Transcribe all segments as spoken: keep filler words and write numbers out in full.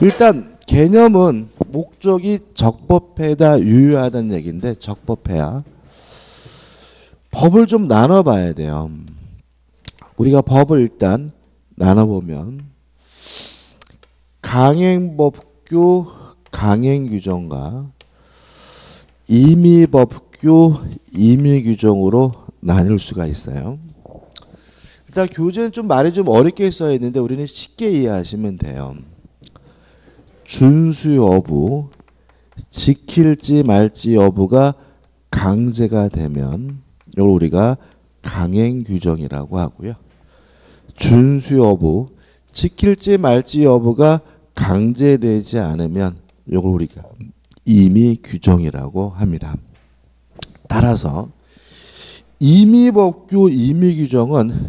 일단 개념은 목적이 적법해다 유효하다는 얘기인데 적법해야 법을 좀 나눠봐야 돼요. 우리가 법을 일단 나눠보면 강행법규 강행규정과 임의법규 임의규정으로 나눌 수가 있어요. 일단 교재는 좀 말이 좀 어렵게 써야 있는데 우리는 쉽게 이해하시면 돼요. 준수 여부, 지킬지 말지 여부가 강제가 되면 이걸 우리가 강행규정이라고 하고요. 준수 여부, 지킬지 말지 여부가 강제되지 않으면 이걸 우리가 임의규정이라고 합니다. 따라서 임의법규 임의규정은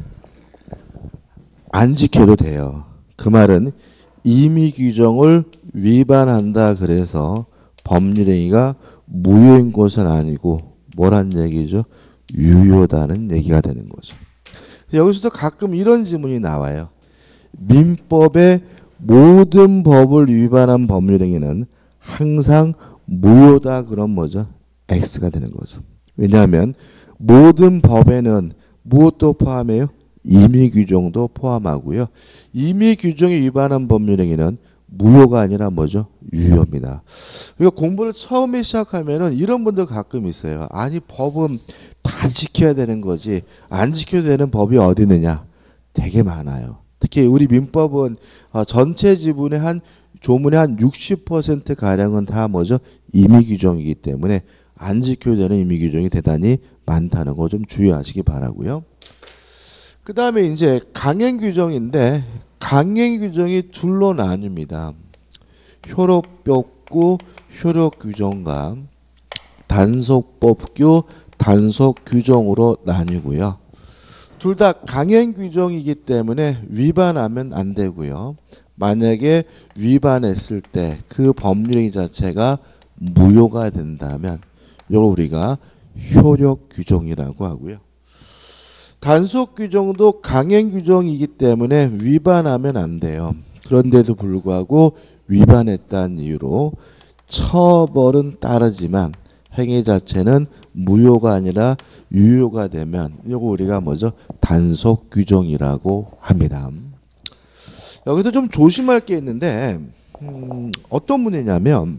안 지켜도 돼요. 그 말은 임의규정을 위반한다 그래서 법률행위가 무효인 것은 아니고 뭐란 얘기죠? 유효다는 얘기가 되는 거죠. 여기서도 가끔 이런 질문이 나와요. 민법의 모든 법을 위반한 법률행위는 항상 무효다 그럼 뭐죠? X가 되는 거죠. 왜냐하면 모든 법에는 무엇도 포함해요? 임의규정도 포함하고요. 임의규정이 위반한 법률행위는 무효가 아니라 뭐죠? 유효입니다. 그러니까 공부를 처음에 시작하면은 이런 분들 가끔 있어요. 아니 법은 다 지켜야 되는 거지 안 지켜야 되는 법이 어디 있느냐? 되게 많아요. 특히 우리 민법은 전체 지문의 한 조문의 한 육십 퍼센트 가량은 다 뭐죠? 임의규정이기 때문에 안 지켜야 되는 임의규정이 대단히 많다는 거 좀 주의하시기 바라고요. 그 다음에 이제 강행규정인데 강행규정이 둘로 나뉩니다. 효력법규, 효력규정과 단속법규, 단속규정으로 나뉘고요. 둘 다 강행규정이기 때문에 위반하면 안 되고요. 만약에 위반했을 때 그 법률행위 자체가 무효가 된다면 이걸 우리가 효력규정이라고 하고요. 단속규정도 강행규정이기 때문에 위반하면 안 돼요. 그런데도 불구하고 위반했다는 이유로 처벌은 따르지만 행위 자체는 무효가 아니라 유효가 되면 이거 우리가 뭐죠? 단속규정이라고 합니다. 여기서 좀 조심할 게 있는데 음, 어떤 문제냐면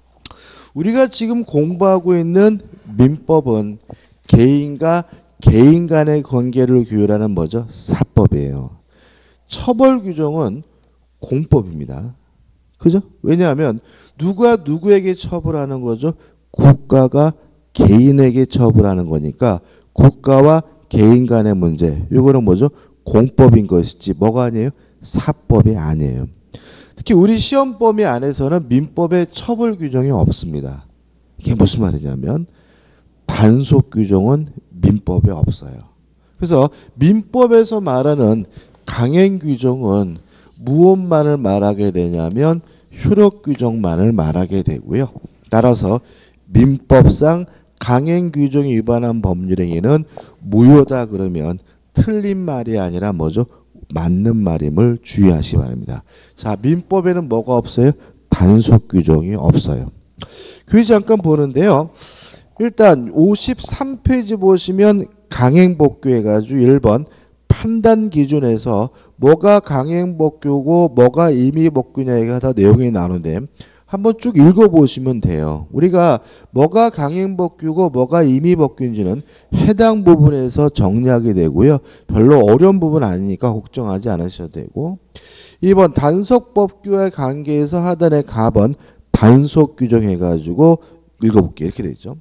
우리가 지금 공부하고 있는 민법은 개인과 개인 간의 관계를 규율하는 뭐죠? 사법이에요. 처벌 규정은 공법입니다. 그죠? 왜냐하면 누가 누구에게 처벌하는 거죠? 국가가 개인에게 처벌하는 거니까 국가와 개인 간의 문제 이거는 뭐죠? 공법인 것이지 뭐가 아니에요? 사법이 아니에요. 특히 우리 시험 범위 안에서는 민법에 처벌 규정이 없습니다. 이게 무슨 말이냐면 단속 규정은 민법에 없어요. 그래서 민법에서 말하는 강행 규정은 무엇만을 말하게 되냐면 효력 규정만을 말하게 되고요. 따라서 민법상 강행 규정이 위반한 법률행위는 무효다 그러면 틀린 말이 아니라 뭐죠? 맞는 말임을 주의하시기 바랍니다. 자, 민법에는 뭐가 없어요? 단속 규정이 없어요. 교재 잠깐 보는데요. 일단 오십삼 페이지 보시면 강행법규 해가지고 일 번 판단 기준에서 뭐가 강행법규고 뭐가 임의법규냐 이게 다 내용이 나오는데 한번 쭉 읽어보시면 돼요. 우리가 뭐가 강행법규고 뭐가 임의법규인지는 해당 부분에서 정리하게 되고요. 별로 어려운 부분 아니니까 걱정하지 않으셔도 되고 이 번 단속법규와의 관계에서 하단에 가번 단속규정 해가지고 읽어볼게요. 이렇게 되죠.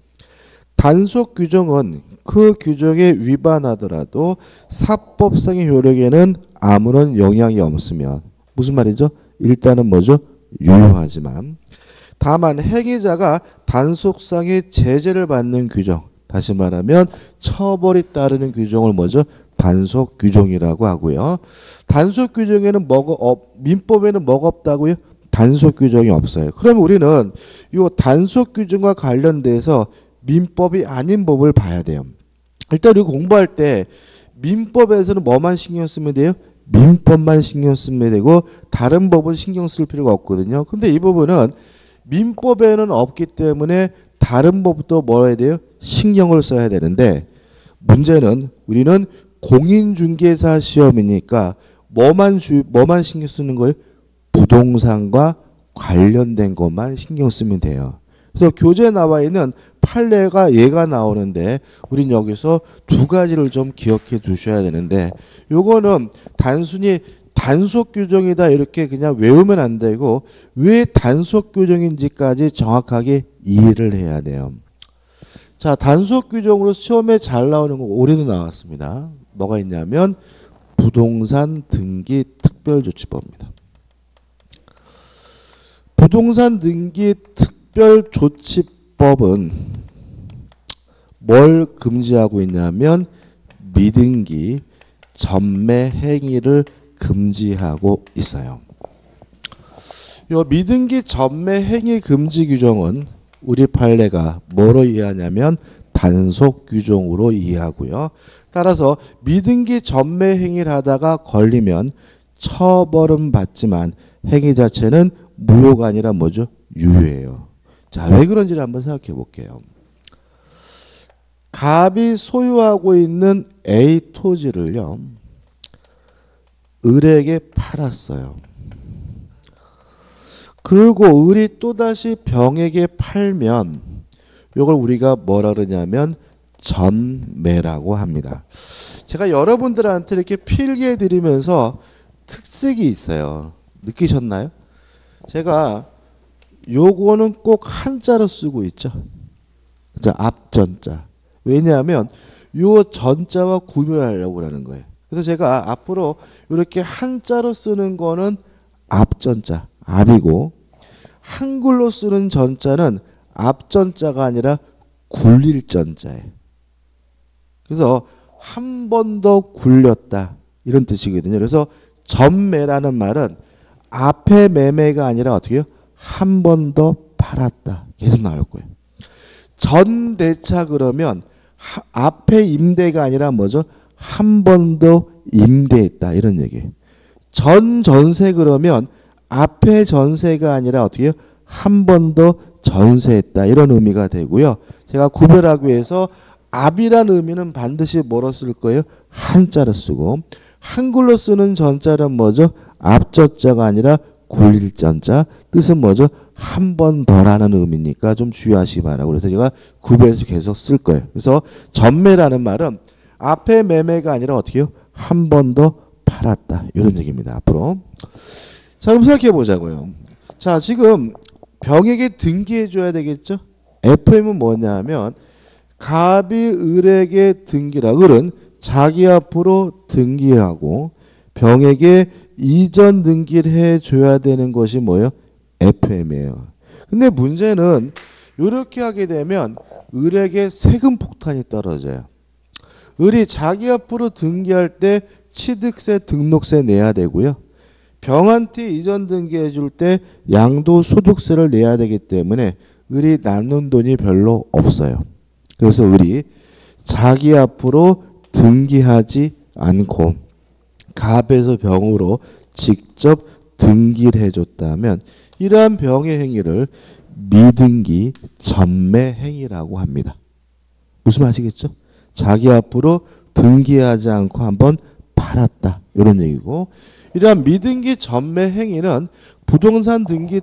단속규정은 그 규정에 위반하더라도 사법상의 효력에는 아무런 영향이 없으면 무슨 말이죠? 일단은 뭐죠? 유효하지만 다만 행위자가 단속상의 제재를 받는 규정 다시 말하면 처벌이 따르는 규정을 뭐죠? 단속 규정이라고 하고요. 단속 규정에는 뭐가 없, 민법에는 뭐가 없다고요? 단속 규정이 없어요. 그럼 우리는 이 단속 규정과 관련돼서 민법이 아닌 법을 봐야 돼요. 일단 우리 공부할 때 민법에서는 뭐만 신경 쓰면 돼요? 민법만 신경 쓰면 되고 다른 법은 신경 쓸 필요가 없거든요. 근데 이 부분은 민법에는 없기 때문에 다른 법도 뭐 해야 돼요? 신경을 써야 되는데 문제는 우리는 공인중개사 시험이니까 뭐만 주, 뭐만 신경 쓰는 거예요? 부동산과 관련된 것만 신경 쓰면 돼요. 그래서 교재에 나와 있는 판례가 얘가 나오는데 우린 여기서 두 가지를 좀 기억해 두셔야 되는데 요거는 단순히 단속 규정이다 이렇게 그냥 외우면 안 되고 왜 단속 규정인지까지 정확하게 이해를 해야 돼요. 자, 단속 규정으로 시험에 잘 나오는 거 올해도 나왔습니다. 뭐가 있냐면 부동산 등기 특별조치법입니다. 부동산 등기 특별조치법은 뭘 금지하고 있냐면 미등기 전매 행위를 금지하고 있어요. 이 미등기 전매 행위 금지 규정은 우리 판례가 뭐로 이해하냐면 단속 규정으로 이해하고요. 따라서 미등기 전매 행위를 하다가 걸리면 처벌은 받지만 행위 자체는 무효가 아니라 뭐죠? 유효예요. 자, 왜 그런지를 한번 생각해 볼게요. 갑이 소유하고 있는 A 토지를요, 을에게 팔았어요. 그리고 을이 또다시 병에게 팔면 이걸 우리가 뭐라 그러냐면 전매라고 합니다. 제가 여러분들한테 이렇게 필기해 드리면서 특색이 있어요. 느끼셨나요? 제가 요거는 꼭 한자로 쓰고 있죠. 앞전자. 왜냐하면 요 전자와 구별하려고 하는 거예요. 그래서 제가 앞으로 이렇게 한자로 쓰는 거는 앞전자, 앞이고 한글로 쓰는 전자는 앞전자가 아니라 굴릴 전자예요. 그래서 한 번 더 굴렸다 이런 뜻이거든요. 그래서 전매라는 말은 앞에 매매가 아니라 어떻게 해요? 한 번 더 팔았다. 계속 나올 거예요. 전대차 그러면 하, 앞에 임대가 아니라 뭐죠? 한 번 더 임대했다 이런 얘기예요. 전 전세 그러면 앞에 전세가 아니라 어떻게 해요? 한 번 더 전세했다 이런 의미가 되고요. 제가 구별하기 위해서 앞이라는 의미는 반드시 뭐로 쓸 거예요? 한자로 쓰고 한글로 쓰는 전자는 뭐죠? 앞전자가 아니라 굴릴 전자. 뜻은 뭐죠? 한 번 더라는 의미니까 좀 주의하시기 바라고. 그래서 제가 구별해서 계속 쓸 거예요. 그래서 전매라는 말은 앞에 매매가 아니라 어떻게 해요? 한 번 더 팔았다. 이런 얘기입니다. 앞으로. 자, 그럼 생각해 보자고요. 자, 지금 병에게 등기해 줘야 되겠죠? 에프엠은 뭐냐면 갑이 을에게 등기라. 을은 자기 앞으로 등기하고 병에게 이전 등기를 해줘야 되는 것이 뭐예요? 에프엠이에요. 근데 문제는 이렇게 하게 되면 을에게 세금 폭탄이 떨어져요. 을이 자기 앞으로 등기할 때 취득세, 등록세 내야 되고요. 병한테 이전 등기해 줄 때 양도소득세를 내야 되기 때문에 을이 남는 돈이 별로 없어요. 그래서 을이 자기 앞으로 등기하지 않고 갑에서 병으로 직접 등기를 해줬다면 이러한 병의 행위를 미등기 전매 행위라고 합니다. 무슨 말 아시겠죠? 자기 앞으로 등기하지 않고 한번 팔았다 이런 얘기고, 이러한 미등기 전매 행위는 부동산 등기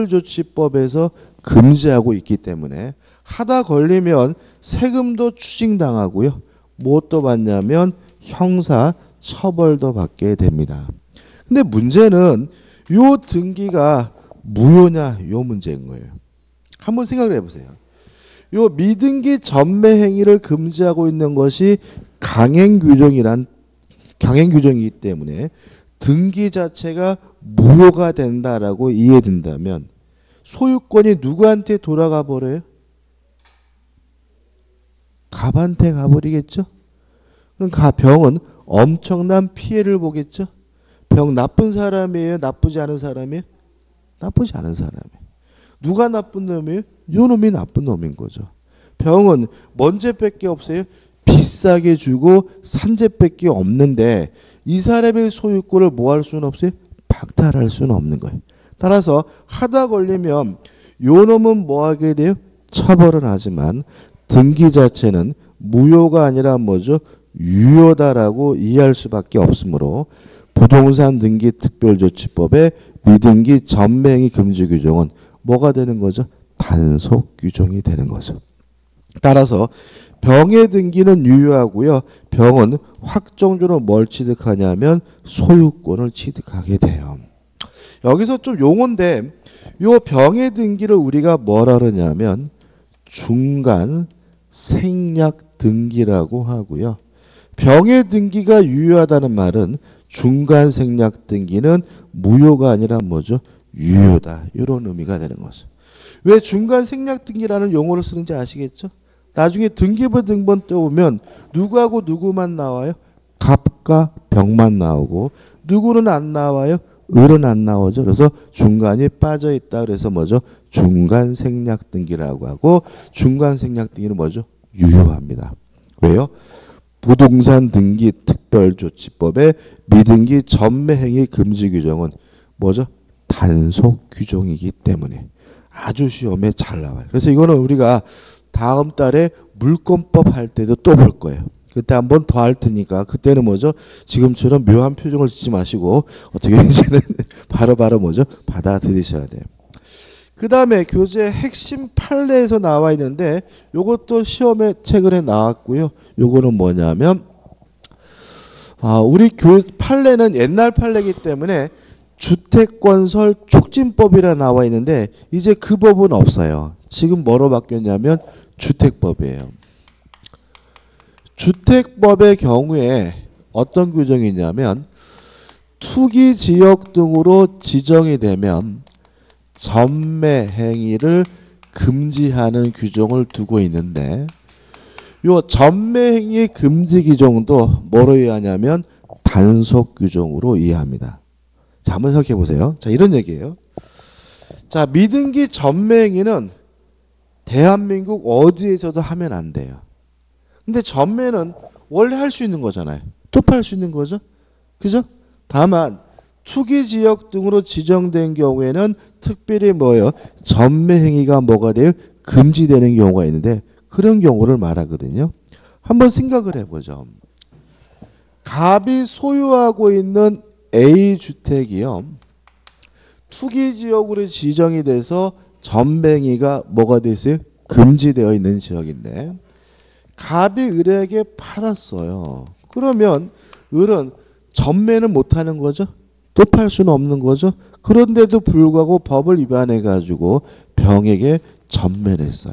특별조치법에서 금지하고 있기 때문에 하다 걸리면 세금도 추징당하고요. 무엇도 받냐면 형사 처벌도 받게 됩니다. 근데 문제는 요 등기가 무효냐 요 문제인 거예요. 한번 생각을 해보세요. 요 미등기 전매 행위를 금지하고 있는 것이 강행규정이란 강행규정이기 때문에 등기 자체가 무효가 된다라고 이해된다면 소유권이 누구한테 돌아가 버려요? 갑한테 가버리겠죠? 그럼 병은 엄청난 피해를 보겠죠? 병 나쁜 사람이에요? 나쁘지 않은 사람이에요? 나쁘지 않은 사람이에요. 누가 나쁜 놈이에요? 요 놈이 나쁜 놈인 거죠. 병은 뭔 죄밖에 없어요? 비싸게 주고 산 죄밖에 없는데 이 사람의 소유권을 뭐 할 수는 없어요? 박탈할 수는 없는 거예요. 따라서 하다 걸리면 요 놈은 뭐 하게 돼요? 처벌은 하지만 등기 자체는 무효가 아니라 뭐죠? 유효다라고 이해할 수밖에 없으므로 부동산 등기 특별조치법의 미등기 전매행위 금지 규정은 뭐가 되는 거죠? 단속 규정이 되는 거죠. 따라서 병의 등기는 유효하고요. 병은 확정적으로 뭘 취득하냐면 소유권을 취득하게 돼요. 여기서 좀 용어인데 요 병의 등기를 우리가 뭐라 그러냐면 중간 생략 등기라고 하고요. 병의 등기가 유효하다는 말은 중간 생략 등기는 무효가 아니라 뭐죠? 유효다. 이런 의미가 되는 거죠. 왜 중간 생략 등기라는 용어를 쓰는지 아시겠죠? 나중에 등기부 등본 떠오면 누구하고 누구만 나와요? 갑과 병만 나오고 누구는 안 나와요? 을은 안 나오죠. 그래서 중간이 빠져 있다. 그래서 뭐죠? 중간 생략 등기라고 하고 중간 생략 등기는 뭐죠? 유효합니다. 왜요? 부동산 등기 특별조치법의 미등기 전매행위 금지 규정은 뭐죠? 단속 규정이기 때문에 아주 시험에 잘 나와요. 그래서 이거는 우리가 다음 달에 물권법 할 때도 또 볼 거예요. 그때 한 번 더 할 테니까 그때는 뭐죠? 지금처럼 묘한 표정을 짓지 마시고 어떻게 이제는 바로바로 뭐죠? 받아들이셔야 돼요. 그 다음에 교재 핵심 판례에서 나와 있는데 요것도 시험에 최근에 나왔고요. 요거는 뭐냐면 아, 우리 교 판례는 옛날 판례이기 때문에 주택건설 촉진법이라 나와 있는데 이제 그 법은 없어요. 지금 뭐로 바뀌었냐면 주택법이에요. 주택법의 경우에 어떤 규정이 있냐면 투기지역 등으로 지정이 되면 전매 행위를 금지하는 규정을 두고 있는데 요 전매 행위 금지 규정도 뭐로 이해하냐면 단속 규정으로 이해합니다. 자, 한번 생각해 보세요. 자, 이런 얘기예요. 자, 미등기 전매 행위는 대한민국 어디에서도 하면 안 돼요. 근데 전매는 원래 할 수 있는 거잖아요. 또 팔 수 있는 거죠. 그죠? 다만 투기지역 등으로 지정된 경우에는 특별히 뭐예요? 전매 행위가 뭐가 돼요? 금지되는 경우가 있는데 그런 경우를 말하거든요. 한번 생각을 해보죠. 갑이 소유하고 있는 A 주택이요. 투기지역으로 지정이 돼서 전매 행위가 뭐가 됐어요? 금지되어 있는 지역인데 갑이 을에게 팔았어요. 그러면 을은 전매는 못하는 거죠. 또 팔 수는 없는 거죠. 그런데도 불구하고 법을 위반해 가지고 병에게 전매를 했어요.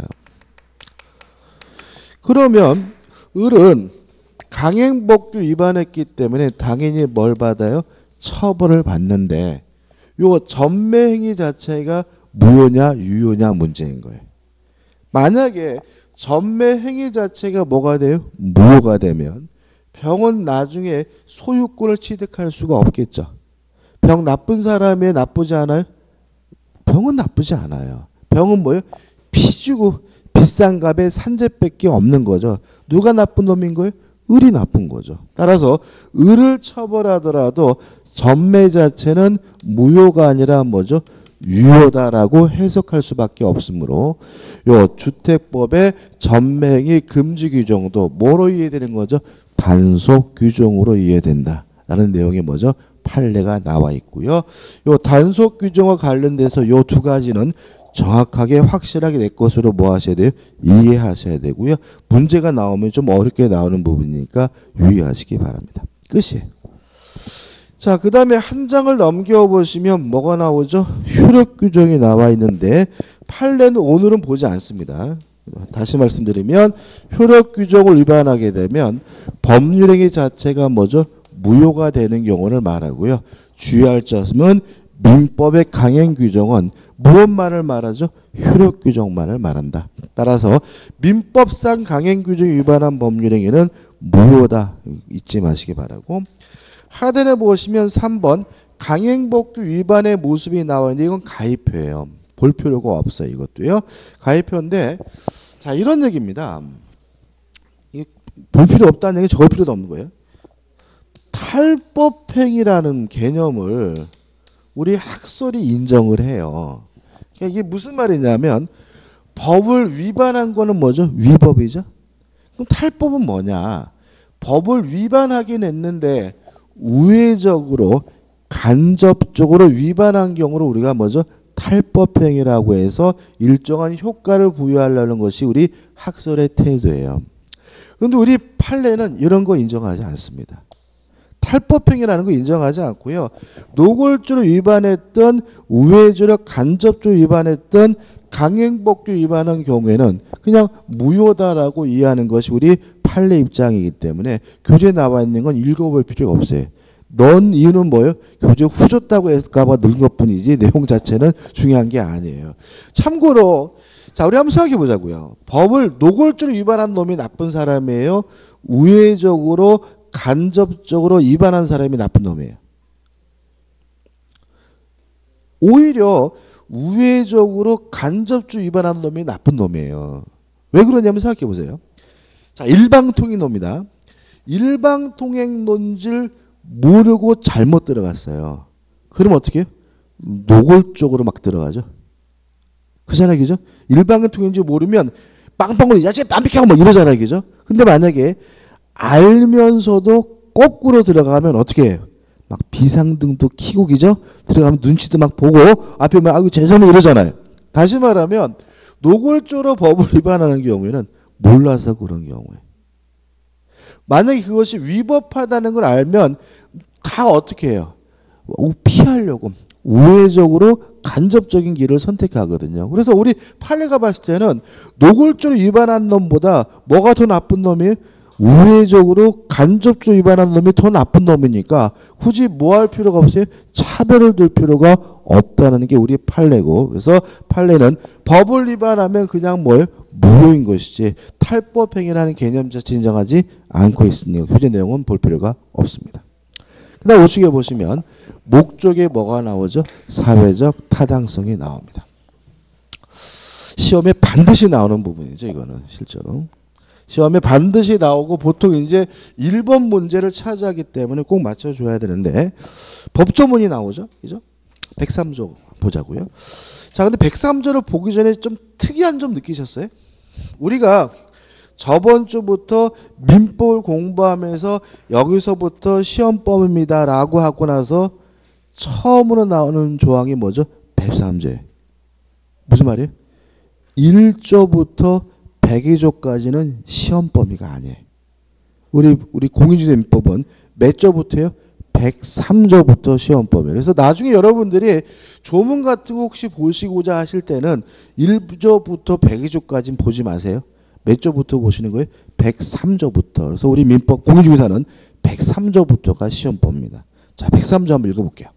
그러면 을은 강행법규 위반했기 때문에 당연히 뭘 받아요? 처벌을 받는데 요 전매 행위 자체가 무효냐 유효냐 문제인 거예요. 만약에 전매 행위 자체가 뭐가 돼요? 무효가 되면 병은 나중에 소유권을 취득할 수가 없겠죠. 병 나쁜 사람이 나쁘지 않아요? 병은 나쁘지 않아요. 병은 뭐예요? 피 주고 비싼 값에 산재밖에 없는 거죠. 누가 나쁜 놈인 거예요? 을이 나쁜 거죠. 따라서 을을 처벌하더라도 전매 자체는 무효가 아니라 뭐죠? 유효다라고 해석할 수밖에 없으므로 요 주택법의 전매행위 금지 규정도 뭐로 이해되는 거죠? 단속 규정으로 이해된다라는 내용이 뭐죠? 판례가 나와 있고요. 요 단속 규정과 관련돼서 요 두 가지는 정확하게 확실하게 내 것으로 뭐 하셔야 돼요? 이해하셔야 되고요. 문제가 나오면 좀 어렵게 나오는 부분이니까 유의하시기 바랍니다. 끝이에요. 자, 그 다음에 한 장을 넘겨보시면 뭐가 나오죠? 효력 규정이 나와 있는데 판례는 오늘은 보지 않습니다. 다시 말씀드리면 효력 규정을 위반하게 되면 법률행위 자체가 뭐죠? 무효가 되는 경우를 말하고요. 주의할 점은 민법의 강행 규정은 무엇만을 말하죠? 효력 규정만을 말한다. 따라서 민법상 강행 규정 위반한 법률행위는 무효다. 잊지 마시기 바라고. 하단에 보시면 삼 번 강행법규 위반의 모습이 나와 있는데 이건 가입표예요. 볼 필요가 없어요. 이것도요. 가입표인데 자 이런 얘기입니다. 볼 필요 없다는 얘기는 적을 필요도 없는 거예요. 탈법행위라는 개념을 우리 학설이 인정을 해요. 그러니까 이게 무슨 말이냐면 법을 위반한 거는 뭐죠? 위법이죠. 그럼 탈법은 뭐냐? 법을 위반하긴 했는데 우회적으로 간접적으로 위반한 경우를 우리가 뭐죠? 탈법행위라고 해서 일정한 효과를 부여하려는 것이 우리 학설의 태도예요. 그런데 우리 판례는 이런 거 인정하지 않습니다. 탈법행위라는 거 인정하지 않고요. 노골적으로 위반했던 우회적으로 간접적으로 위반했던 강행법규 위반한 경우에는 그냥 무효다라고 이해하는 것이 우리 판례 입장이기 때문에 교재에 나와 있는 건 읽어볼 필요가 없어요. 넌 이유는 뭐예요? 교재 후졌다고 할까봐 넣은 것뿐이지 내용 자체는 중요한 게 아니에요. 참고로 자 우리 한번 생각해 보자고요. 법을 노골적으로 위반한 놈이 나쁜 사람이에요? 우회적으로 간접적으로 위반한 사람이 나쁜 놈이에요? 오히려 우회적으로 간접적으로 위반한 놈이 나쁜 놈이에요. 왜 그러냐면 생각해 보세요. 자, 일방통행론입니다. 일방통행 논지를 모르고 잘못 들어갔어요. 그럼 어떻게 해요? 노골적으로 막 들어가죠. 그잖아요, 그죠? 일방통행인지 모르면 빵빵으로 야채 안 비켜고 뭐 이러잖아요, 그죠? 근데 만약에 알면서도 거꾸로 들어가면 어떻게 해요? 막 비상등도 켜고 기죠? 들어가면 눈치도 막 보고 앞에 막 아이고 죄송해요 이러잖아요. 다시 말하면 노골적으로 법을 위반하는 경우에는 몰라서 그런 경우에 만약에 그것이 위법하다는 걸 알면 다 어떻게 해요? 피하려고 우회적으로 간접적인 길을 선택하거든요. 그래서 우리 판례가 봤을 때는 노골적으로 위반한 놈보다 뭐가 더 나쁜 놈이에요? 우회적으로 간접적으로 위반한 놈이 더 나쁜 놈이니까 굳이 뭐 할 필요가 없어요? 차별을 둘 필요가 없다는 게 우리 판례고 그래서 판례는 법을 위반하면 그냥 뭐예요? 무효인 것이지 탈법행위라는 개념 자체 인정하지 않고 있으니까 교재 내용은 볼 필요가 없습니다. 그 다음 우측에 보시면 목적에 뭐가 나오죠? 사회적 타당성이 나옵니다. 시험에 반드시 나오는 부분이죠. 이거는 실제로. 시험에 반드시 나오고 보통 이제 일 번 문제를 차지하기 때문에 꼭 맞춰줘야 되는데 법조문이 나오죠. 그죠? 백삼 조 보자고요. 자, 근데 백삼 조를 보기 전에 좀 특이한 점 느끼셨어요? 우리가 저번 주부터 민법을 공부하면서 여기서부터 시험법입니다 라고 하고 나서 처음으로 나오는 조항이 뭐죠? 백삼 조예요. 무슨 말이에요? 일 조부터 백이 조까지는 시험 범위가 아니에요. 우리 우리 공인중개 민법은 몇 조부터요? 백삼 조부터 시험 범위예요. 그래서 나중에 여러분들이 조문 같은 거 혹시 보시고자 하실 때는 일 조부터 백이 조까지는 보지 마세요. 몇 조부터 보시는 거예요? 백삼 조부터. 그래서 우리 민법 공인중개사는 백삼 조부터가 시험 범위입니다. 자, 백삼 조 한번 읽어볼게요.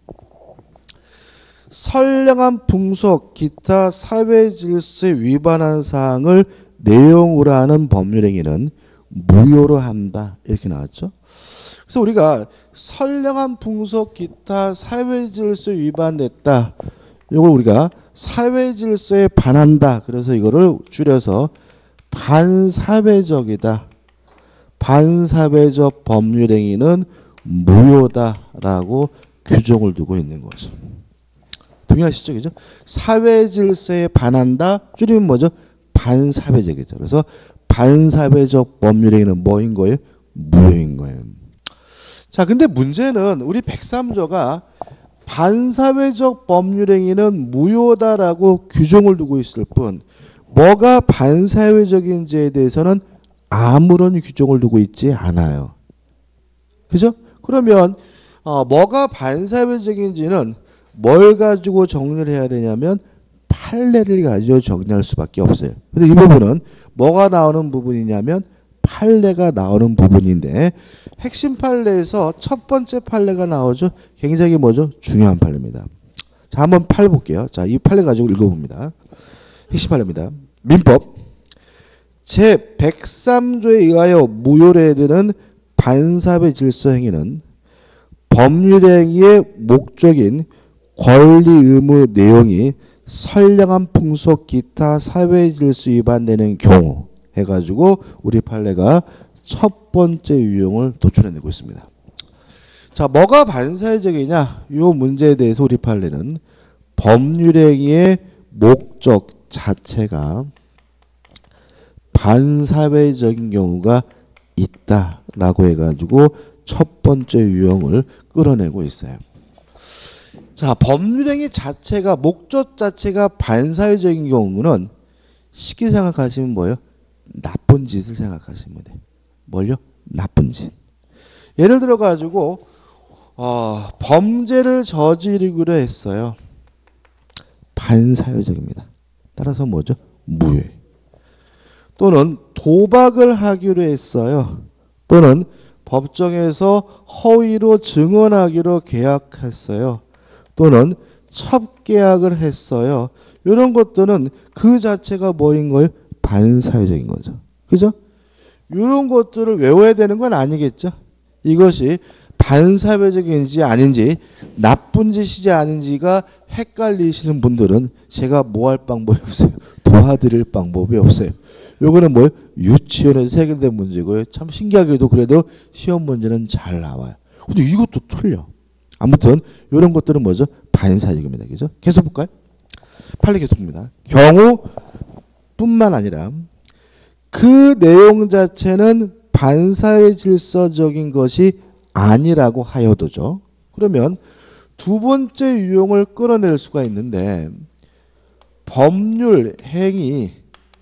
선량한 풍속, 기타 사회질서에 위반한 사항을 내용으로 하는 법률행위는 무효로 한다. 이렇게 나왔죠. 그래서 우리가 선량한 풍속, 기타 사회질서에 위반됐다. 이걸 우리가 사회질서에 반한다. 그래서 이거를 줄여서 반사회적이다. 반사회적 법률행위는 무효다라고 규정을 두고 있는 거죠. 동의하시죠? 그죠? 사회질서에 반한다. 줄이면 뭐죠? 반사회적이죠. 그래서 반사회적 법률행위는 뭐인 거예요? 무효인 거예요. 자, 근데 문제는 우리 백삼 조가 반사회적 법률행위는 무효다라고 규정을 두고 있을 뿐 뭐가 반사회적인지에 대해서는 아무런 규정을 두고 있지 않아요. 그죠? 그러면 어, 뭐가 반사회적인지는 뭘 가지고 정리를 해야 되냐면 판례를 가지고 정리할 수밖에 없어요. 근데 이 부분은 뭐가 나오는 부분이냐면 판례가 나오는 부분인데 핵심 판례에서 첫 번째 판례가 나오죠. 굉장히 뭐죠? 중요한 판례입니다. 자, 한번 판례 볼게요. 자, 이 판례 가지고 읽어봅니다. 핵심 판례입니다. 민법 제백삼 조에 의하여 무효로 해드는 반사회 질서 행위는 법률행위의 목적인 권리 의무 내용이 선량한 풍속 기타 사회 질서 위반되는 경우 해가지고 우리 판례가 첫 번째 유형을 도출해내고 있습니다. 자, 뭐가 반사회적이냐? 이 문제에 대해서 우리 판례는 법률행위의 목적 자체가 반사회적인 경우가 있다라고 해가지고 첫 번째 유형을 끌어내고 있어요. 자, 법률행위 자체가 목적 자체가 반사회적인 경우는 쉽게 생각하시면 뭐예요? 나쁜 짓을 생각하시면 돼요. 뭘요? 나쁜 짓. 예를 들어 가지고 어, 범죄를 저지르기로 했어요. 반사회적입니다. 따라서 뭐죠? 무효. 또는 도박을 하기로 했어요. 또는 법정에서 허위로 증언하기로 계약했어요. 또는 첩계약을 했어요. 이런 것들은 그 자체가 뭐인 거예요? 반사회적인 거죠. 그죠? 이런 것들을 외워야 되는 건 아니겠죠? 이것이 반사회적인지 아닌지 나쁜 짓이지 아닌지가 헷갈리시는 분들은 제가 뭐 할 방법이 없어요. 도와드릴 방법이 없어요. 요거는 뭐예요? 유치원에서 해결된 문제고요. 참 신기하게도 그래도 시험 문제는 잘 나와요. 근데 이것도 틀려. 아무튼 이런 것들은 뭐죠? 반사회적입니다. 그죠? 계속 볼까요? 판례 계속입니다. 경우뿐만 아니라 그 내용 자체는 반사회 질서적인 것이 아니라고 하여도죠. 그러면 두 번째 유형을 끌어낼 수가 있는데 법률 행위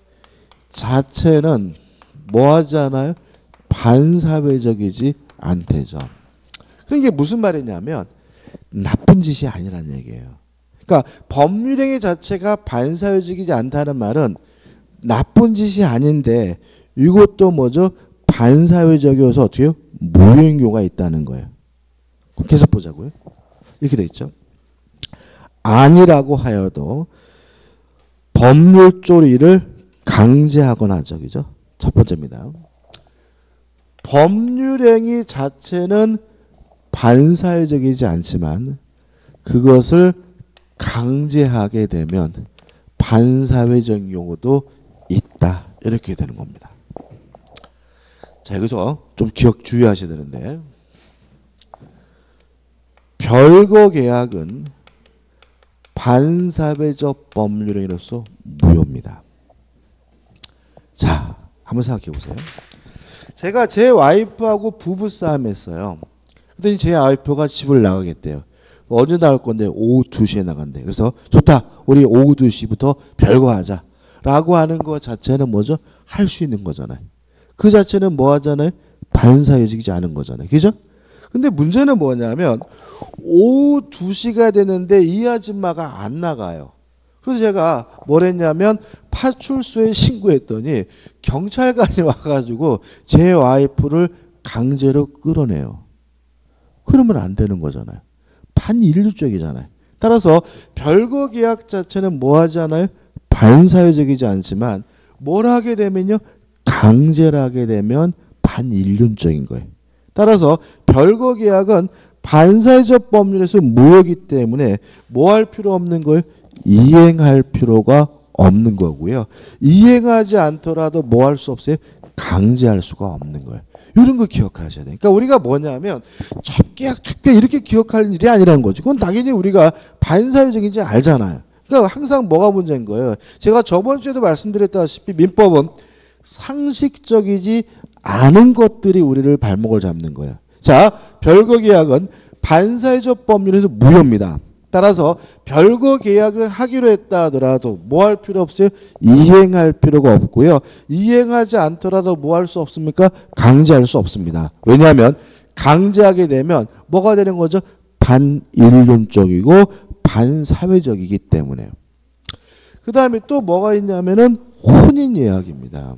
자체는 뭐 하지 않아요? 반사회적이지 않대죠. 그게 무슨 말이냐면 나쁜 짓이 아니란 얘기예요. 그러니까 법률행위 자체가 반사회적이지 않다는 말은 나쁜 짓이 아닌데 이것도 뭐죠? 반사회적이어서 어떻게 해요? 무효인 경우가 있다는 거예요. 계속 보자고요. 이렇게 돼 있죠. 아니라고 하여도 법률 조리를 강제하거나 하죠. 그죠? 첫 번째입니다. 법률행위 자체는 반사회적이지 않지만 그것을 강제하게 되면 반사회적인 경우도 있다. 이렇게 되는 겁니다. 자, 여기서 좀 기억 주의하셔야 되는데 별거 계약은 반사회적 법률행위로서 무효입니다. 자, 한번 생각해 보세요. 제가 제 와이프하고 부부싸움 했어요. 그랬더니 제 와이프가 집을 나가겠대요. 언제 나갈 건데? 오후 두 시에 나간대. 그래서 좋다. 우리 오후 두 시부터 별거 하자. 라고 하는 것 자체는 뭐죠? 할 수 있는 거잖아요. 그 자체는 뭐 하잖아요? 반사회적이지 않은 거잖아요. 그죠? 근데 문제는 뭐냐면 오후 두 시가 되는데 이 아줌마가 안 나가요. 그래서 제가 뭘 했냐면 파출소에 신고했더니 경찰관이 와가지고 제 와이프를 강제로 끌어내요. 그러면 안 되는 거잖아요. 반인륜적이잖아요. 따라서 별거 계약 자체는 뭐 하지 않아요? 반사회적이지 않지만 뭘 하게 되면요? 강제를 하게 되면 반인륜적인 거예요. 따라서 별거 계약은 반사회적 법률에서 무효이기 때문에 뭐 할 필요 없는 거예요? 이행할 필요가 없는 거고요. 이행하지 않더라도 뭐 할 수 없어요? 강제할 수가 없는 거예요. 이런 거 기억하셔야 돼요. 그러니까 우리가 뭐냐면 첩계약, 특별 이렇게 기억할 일이 아니라는 거죠. 그건 당연히 우리가 반사회적인지 알잖아요. 그러니까 항상 뭐가 문제인 거예요. 제가 저번 주에도 말씀드렸다시피 민법은 상식적이지 않은 것들이 우리를 발목을 잡는 거예요. 자, 별거 계약은 반사회적 법률에서 무효입니다. 따라서 별거 계약을 하기로 했다 하더라도 뭐 할 필요 없어요? 이행할 필요가 없고요. 이행하지 않더라도 뭐 할 수 없습니까? 강제할 수 없습니다. 왜냐하면 강제하게 되면 뭐가 되는 거죠? 반인륜적이고 반사회적이기 때문에요. 그 다음에 또 뭐가 있냐면은 혼인예약입니다.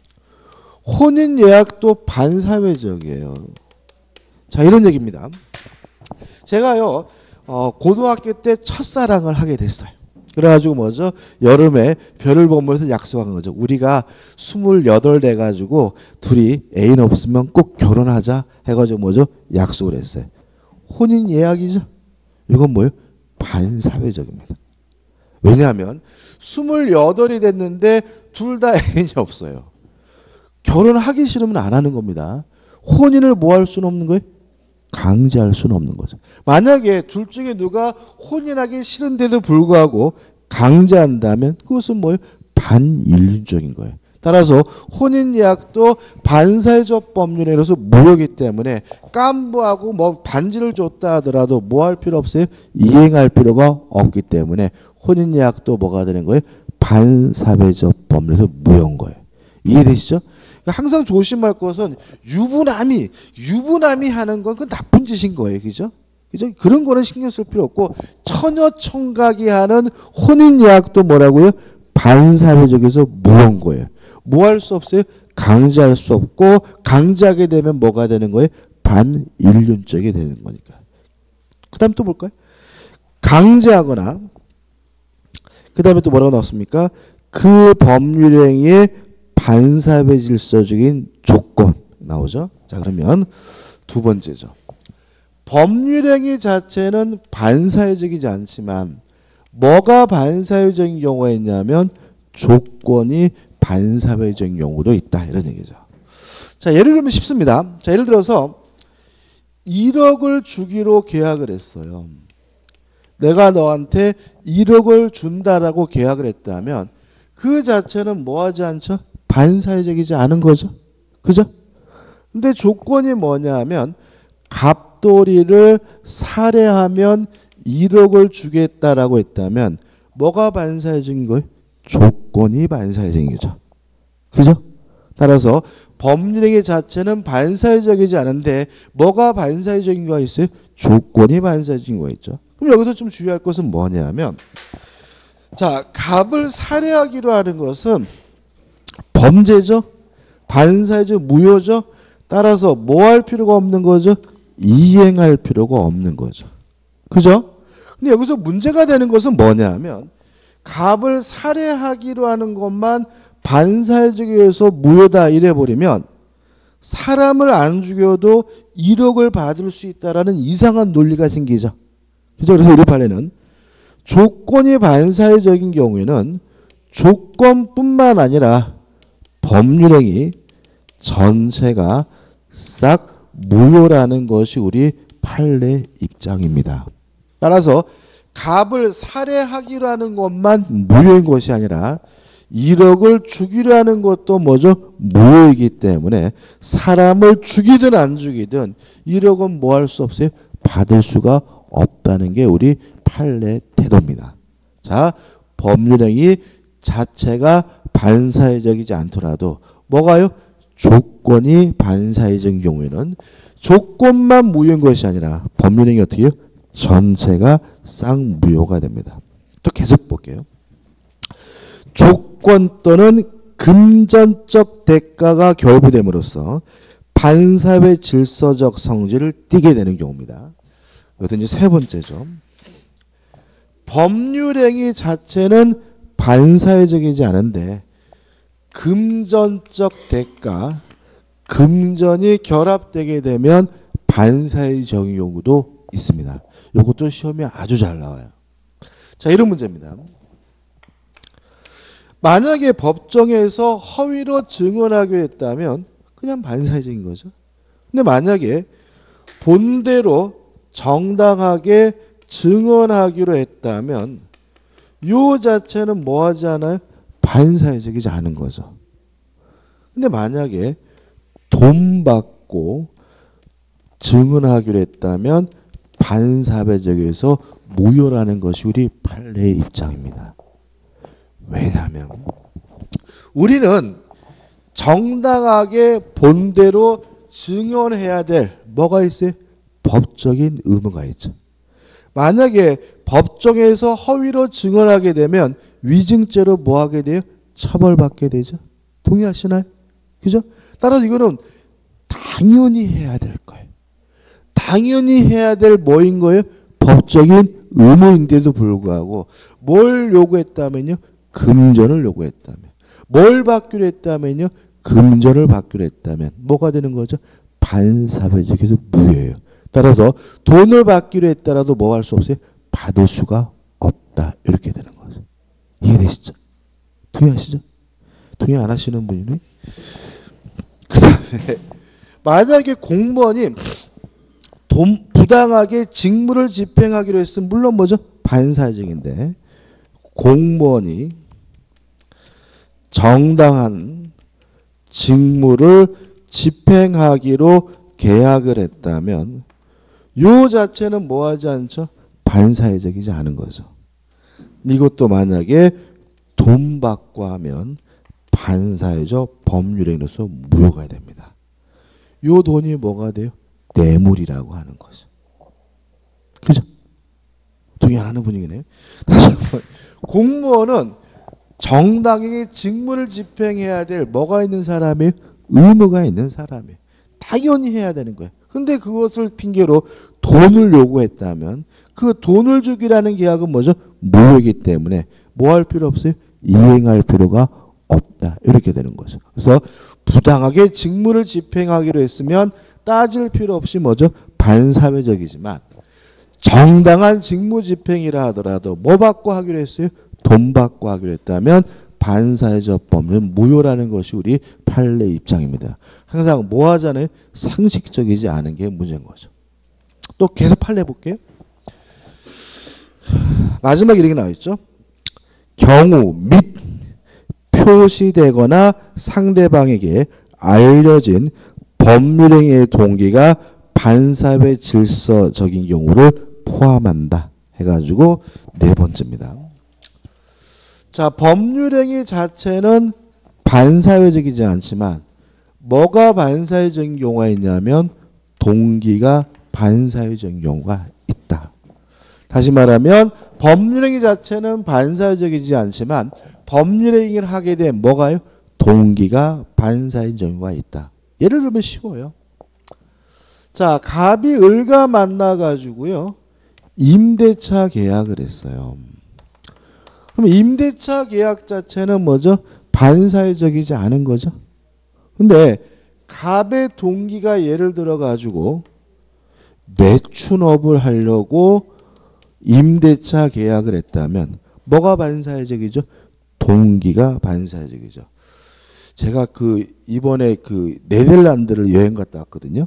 혼인예약도 반사회적이에요. 자, 이런 얘기입니다. 제가요 어, 고등학교 때 첫사랑을 하게 됐어요. 그래가지고 뭐죠? 여름에 별을 보면서 약속한 거죠. 우리가 스물여덟 돼가지고 둘이 애인 없으면 꼭 결혼하자 해가지고 뭐죠? 약속을 했어요. 혼인 예약이죠. 이건 뭐예요? 반사회적입니다. 왜냐하면 스물여덟이 됐는데 둘 다 애인이 없어요. 결혼하기 싫으면 안 하는 겁니다. 혼인을 뭐 할 수는 없는 거예요? 강제할 수는 없는 거죠. 만약에 둘 중에 누가 혼인하기 싫은데도 불구하고 강제한다면 그것은 뭐예요? 반인륜적인 거예요. 따라서 혼인예약도 반사회적 법률에 의해서 무효이기 때문에 깐부하고 뭐 반지를 줬다 하더라도 뭐 할 필요 없어요? 이행할 필요가 없기 때문에 혼인예약도 뭐가 되는 거예요? 반사회적 법률에서 무효인 거예요. 이해되시죠? 항상 조심할 것은 유부남이 유부남이 하는 건 그 나쁜 짓인 거예요. 그죠? 그죠? 그런 거는 신경 쓸 필요 없고 처녀 총각이 하는 혼인예약도 뭐라고요? 반사회적에서 무효인 거예요. 뭐 할 수 없어요? 강제할 수 없고 강제하게 되면 뭐가 되는 거예요? 반인륜적이 되는 거니까. 그 다음에 또 볼까요? 강제하거나 그 다음에 또 뭐라고 나왔습니까? 그 법률행위의 반사회 질서적인 조건 나오죠. 자, 그러면 두 번째죠. 법률행위 자체는 반사회적이지 않지만 뭐가 반사회적인 경우가 있냐면 조건이 반사회적인 경우도 있다. 이런 얘기죠. 자, 예를 들면 쉽습니다. 자, 예를 들어서 일억을 주기로 계약을 했어요. 내가 너한테 일억을 준다라고 계약을 했다면 그 자체는 뭐 하지 않죠? 반사회적이지 않은 거죠. 그죠? 근데 조건이 뭐냐 하면 갑돌이를 살해하면 일억을 주겠다라고 했다면 뭐가 반사회적인 거예요? 조건이 반사회적인 거죠. 그죠? 따라서 법률행위 자체는 반사회적이지 않은데 뭐가 반사회적인 거가 있어요? 조건이 반사회적인 거가 있죠. 그럼 여기서 좀 주의할 것은 뭐냐면 자, 갑을 살해하기로 하는 것은 범죄죠. 반사회적 무효죠. 따라서 뭐 할 필요가 없는 거죠? 이행할 필요가 없는 거죠. 그죠? 근데 여기서 문제가 되는 것은 뭐냐면 갑을 살해하기로 하는 것만 반사회적에서 무효다 이래버리면 사람을 안 죽여도 일억을 받을 수 있다라는 이상한 논리가 생기죠. 그죠? 그래서 우리 판례는 조건이 반사회적인 경우에는 조건뿐만 아니라 법률행위 전체가 싹 무효라는 것이 우리 판례 입장입니다. 따라서 갑을 살해하기로 하는 것만 무효인 것이 아니라 일억을 주기로 하는 것도 뭐죠? 무효이기 때문에 사람을 죽이든 안 죽이든 일억은 뭐 할 수 없어요? 받을 수가 없다는 게 우리 판례 태도입니다. 자, 법률행위 자체가 반사회적이지 않더라도 뭐가요? 조건이 반사회적인 경우에는 조건만 무효인 것이 아니라 법률행위 어떻게 해요? 전체가 쌍무효가 됩니다. 또 계속 볼게요. 조건 또는 금전적 대가가 결부됨으로써 반사회 질서적 성질을 띠게 되는 경우입니다. 이것은 이제 세 번째죠. 법률행위 자체는 반사회적이지 않은데 금전적 대가, 금전이 결합되게 되면 반사회적인 경우도 있습니다. 이것도 시험에 아주 잘 나와요. 자, 이런 문제입니다. 만약에 법정에서 허위로 증언하기로 했다면 그냥 반사회적인 거죠. 근데 만약에 본대로 정당하게 증언하기로 했다면 요 자체는 뭐 하지 않아요? 반사회적이지 않은 거죠. 근데 만약에 돈 받고 증언하기로 했다면 반사회적에서 무효라는 것이 우리 판례의 입장입니다. 왜냐하면 우리는 정당하게 본대로 증언해야 될 뭐가 있어요? 법적인 의무가 있죠. 만약에 법정에서 허위로 증언하게 되면 위증죄로 뭐 하게 돼요? 처벌받게 되죠. 동의하시나요? 그죠? 따라서 이거는 당연히 해야 될 거예요. 당연히 해야 될 뭐인 거예요? 법적인 의무인데도 불구하고 뭘 요구했다면요? 금전을 요구했다면. 뭘 받기로 했다면요? 금전을 받기로 했다면 뭐가 되는 거죠? 반사회적에서 무효예요. 따라서 돈을 받기로 했더라도 뭐 할 수 없어요? 받을 수가 없다. 이렇게 되는 거죠. 이해되시죠? 동의하시죠? 동의 안 하시는 분이네. 그 다음에 만약에 공무원이 돈, 부당하게 직무를 집행하기로 했으면 물론 뭐죠? 반사회적인데 공무원이 정당한 직무를 집행하기로 계약을 했다면 요 자체는 뭐 하지 않죠? 반사회적이지 않은 거죠. 이것도 만약에 돈 받고 하면 반사회적 법률행위로서 무효가 됩니다. 요 돈이 뭐가 돼요? 뇌물이라고 하는 거죠. 그죠? 동의하는 분위기네요. 다시 한번. 공무원은 정당하게 직무를 집행해야 될 뭐가 있는 사람이에요? 의무가 있는 사람이에요. 당연히 해야 되는 거예요. 근데 그것을 핑계로 돈을 요구했다면 그 돈을 주기라는 계약은 뭐죠? 무효이기 때문에 뭐 할 필요 없어요? 이행할 필요가 없다. 이렇게 되는 거죠. 그래서 부당하게 직무를 집행하기로 했으면 따질 필요 없이 뭐죠? 반사회적이지만 정당한 직무 집행이라 하더라도 뭐 받고 하기로 했어요? 돈 받고 하기로 했다면 반사회적 법률은 무효라는 것이 우리 판례 입장입니다. 항상 뭐 하잖아요? 상식적이지 않은 게 문제인 거죠. 또 계속 판례 볼게요. 마지막에 이렇게 나와있죠. 경우 및 표시되거나 상대방에게 알려진 법률행위의 동기가 반사회 질서적인 경우를 포함한다 해가지고 네 번째입니다. 자, 법률행위 자체는 반사회적이지 않지만 뭐가 반사회적인 경우가 있냐면 동기가 반사회적인 경우가 있다. 다시 말하면 법률행위 자체는 반사회적이지 않지만 법률행위를 하게 된 뭐가요? 동기가 반사회적인 경우가 있다. 예를 들면 쉬워요. 자, 갑이 을과 만나가지고요. 임대차 계약을 했어요. 그럼 임대차 계약 자체는 뭐죠? 반사회적이지 않은 거죠. 근데 갑의 동기가 예를 들어 가지고 매춘업을 하려고 임대차 계약을 했다면 뭐가 반사회적이죠? 동기가 반사회적이죠. 제가 그 이번에 그 네덜란드를 여행 갔다 왔거든요.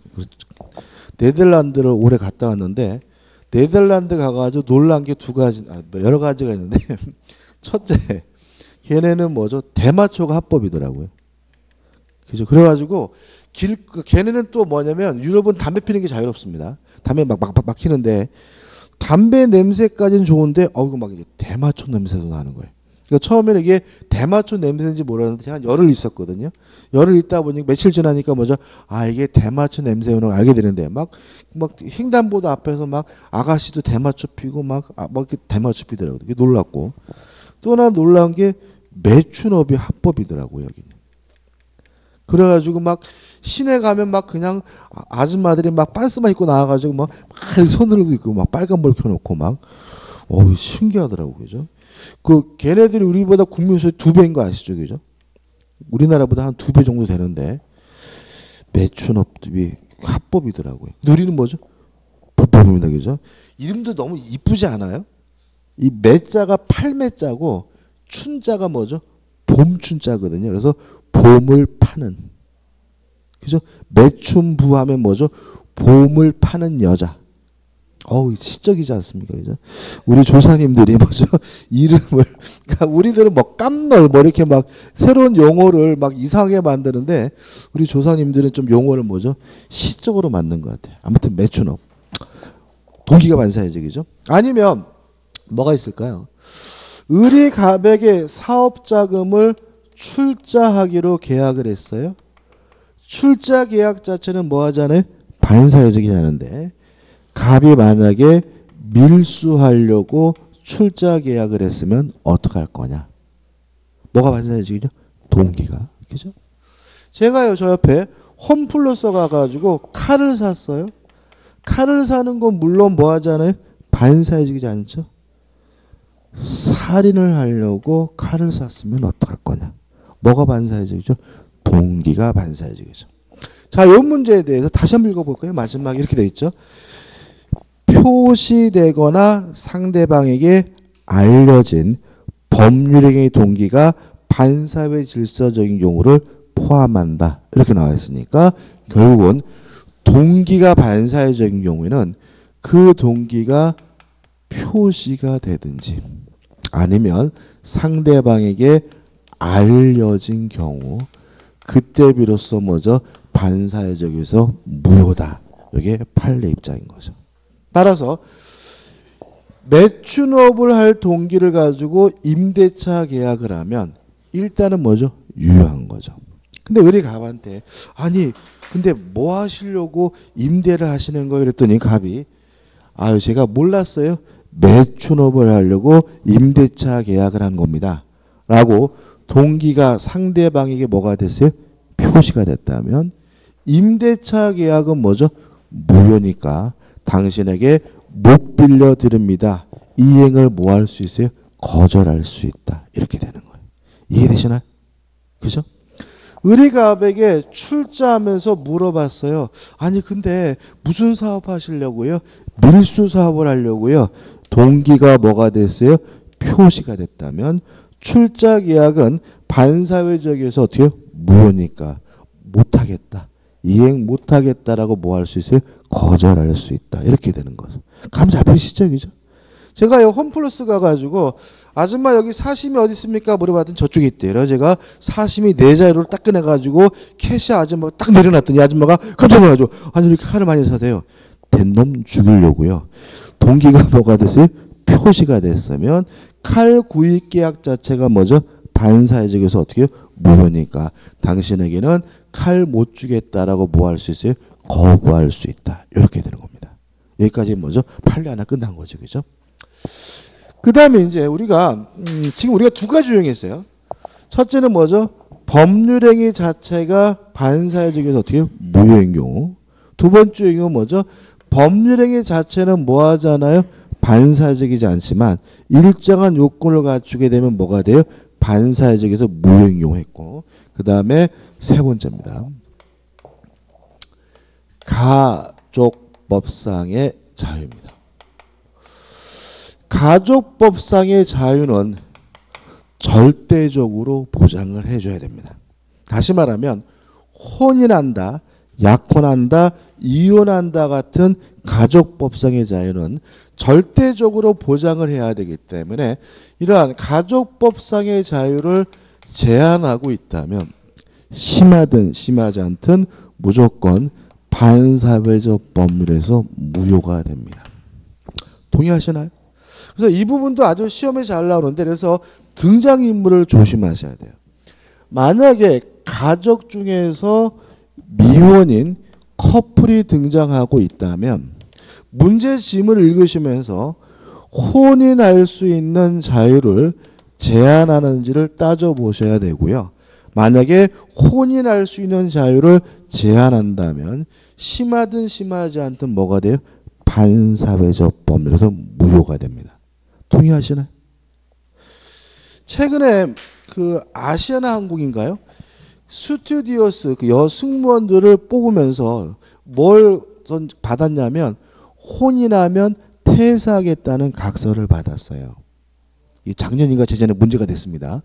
네덜란드를 올해 갔다 왔는데 네덜란드 가가지고 놀란 게 두 가지, 여러 가지가 있는데 첫째, 걔네는 뭐죠? 대마초가 합법이더라고요. 그죠? 그래가지고 길, 걔네는 또 뭐냐면 유럽은 담배 피는 게 자유롭습니다. 담배 막, 막, 막 피는데 담배 냄새까지는 좋은데 어이구 막 이제 대마초 냄새도 나는 거예요. 그러니까 처음에는 이게 대마초 냄새인지 모르는데 제가 열흘 있었거든요. 열흘 있다 보니까 며칠 지나니까 뭐죠? 아 이게 대마초 냄새인 걸 알게 되는데 막 막 횡단보도 앞에서 막 아가씨도 대마초 피고 막 아, 막 이렇게 대마초 피더라고요. 그게 놀랐고 또 하나 놀라운 게 매춘업이 합법이더라고요 여기는. 그래가지고 막 시내 가면 막 그냥 아줌마들이 막 빤스만 입고 나와가지고 막, 막 손을 들고 막 빨간불 켜놓고 막 어우 신기하더라고 그죠? 그 걔네들이 우리보다 국민수입 두 배인 거 아시죠, 그죠? 우리나라보다 한 두 배 정도 되는데 매춘업이 합법이더라고요. 근데 우리는 뭐죠? 불법입니다, 그죠? 이름도 너무 이쁘지 않아요? 이 매자가 팔매자고 춘자가 뭐죠? 봄춘자거든요. 그래서 봄을 파는, 그죠? 매춘부하면 뭐죠? 봄을 파는 여자. 어우, 시적이지 않습니까? 그죠? 우리 조상님들이 뭐죠? 이름을, 그러니까 우리들은 뭐 깜놀, 뭐 이렇게 막 새로운 용어를 막 이상하게 만드는데 우리 조상님들은 좀 용어를 뭐죠? 시적으로 만든 것 같아요. 아무튼 매춘업. 동기가 반사회적이죠. 아니면 뭐가 있을까요? 을이 갑에게 사업자금을 출자하기로 계약을 했어요. 출자 계약 자체는 뭐 하잖아요? 반사회적이지 않은데 갑이 만약에 밀수하려고 출자 계약을 했으면 어떻게 할 거냐? 뭐가 반사회적이죠? 동기가. 그죠? 제가요, 저 옆에 홈플러스 가가지고 칼을 샀어요. 칼을 사는 건 물론 뭐 하잖아요? 반사회적이지 않죠? 살인을 하려고 칼을 샀으면 어떡할 거냐? 뭐가 반사회적이죠? 동기가 반사회적이죠. 자, 이 문제에 대해서 다시 한번 읽어볼까요? 마지막에 이렇게 되어 있죠. 표시되거나 상대방에게 알려진 법률행위 동기가 반사회 질서적인 경우를 포함한다. 이렇게 나와 있으니까 결국은 동기가 반사회적인 경우에는 그 동기가 표시가 되든지 아니면 상대방에게 알려진 경우 그때 비로소 뭐죠? 반사회적에서 무효다. 이게 판례 입장인 거죠. 따라서 매춘업을 할 동기를 가지고 임대차 계약을 하면 일단은 뭐죠? 유효한 거죠. 근데 의뢰갑한테 아니 근데 뭐 하시려고 임대를 하시는 거예요? 그랬더니 갑이 아유 제가 몰랐어요. 매춘업을 하려고 임대차 계약을 한 겁니다. 라고 동기가 상대방에게 뭐가 됐어요? 표시가 됐다면 임대차 계약은 뭐죠? 무효니까 당신에게 못 빌려드립니다. 이행을 뭐 할 수 있어요? 거절할 수 있다. 이렇게 되는 거예요. 이해되시나요? 그죠? 의뢰갑에게 출자하면서 물어봤어요. 아니 근데 무슨 사업 하시려고요? 밀수 사업을 하려고요. 동기가 뭐가 됐어요? 표시가 됐다면 출자 계약은 반사회적에서 어떻게 무효니까 못하겠다. 이행 못하겠다라고 뭐 할 수 있어요? 거절할 수 있다. 이렇게 되는 거죠. 감 잡히시죠? 그죠? 제가 홈플러스 가가지고 아줌마 여기 사심이 어디 있습니까? 물어봤더니 저쪽에 있대요. 그래서 제가 사심이 네 자루를 딱 꺼내가지고 캐시 아줌마 딱 내려놨더니 아줌마가 깜짝 놀라죠. 아니 이렇게 칼을 많이 사대요. 된 놈 죽이려고요. 동기가 뭐가 됐어요? 표시가 됐으면 칼 구입 계약 자체가 뭐죠? 반사회적에서 어떻게 무효니까 당신에게는 칼 못 주겠다라고 뭐 할 수 있어요? 거부할 수 있다. 이렇게 되는 겁니다. 여기까지 뭐죠? 판례 하나 끝난 거죠. 그죠? 그 다음에 이제 우리가 음 지금 우리가 두 가지 유형했어요. 첫째는 뭐죠? 법률행위 자체가 반사회적에서 어떻게 무효인 경우. 두 번째 유형은 뭐죠? 법률행위 자체는 뭐 하잖아요? 반사회적이지 않지만 일정한 요건을 갖추게 되면 뭐가 돼요? 반사회적에서 무효인 경우 했고 그 다음에 세 번째입니다. 가족법상의 자유입니다. 가족법상의 자유는 절대적으로 보장을 해줘야 됩니다. 다시 말하면 혼인한다, 약혼한다, 이혼한다 같은 가족법상의 자유는 절대적으로 보장을 해야 되기 때문에 이러한 가족법상의 자유를 제한하고 있다면 심하든 심하지 않든 무조건 반사회적 법률에서 무효가 됩니다. 동의하시나요? 그래서 이 부분도 아주 시험에 잘 나오는데 그래서 등장인물을 조심하셔야 돼요. 만약에 가족 중에서 미혼인 커플이 등장하고 있다면 문제 지문을 읽으시면서 혼인할 수 있는 자유를 제한하는지를 따져보셔야 되고요. 만약에 혼인할 수 있는 자유를 제한한다면 심하든 심하지 않든 뭐가 돼요? 반사회적 법률에서 무효가 됩니다. 동의하시나요? 최근에 그 아시아나 항공인가요? 스튜디오스 그 여승무원들을 뽑으면서 뭘 받았냐면 혼인하면 퇴사하겠다는 각서를 받았어요. 이 작년인가 재작년에 문제가 됐습니다.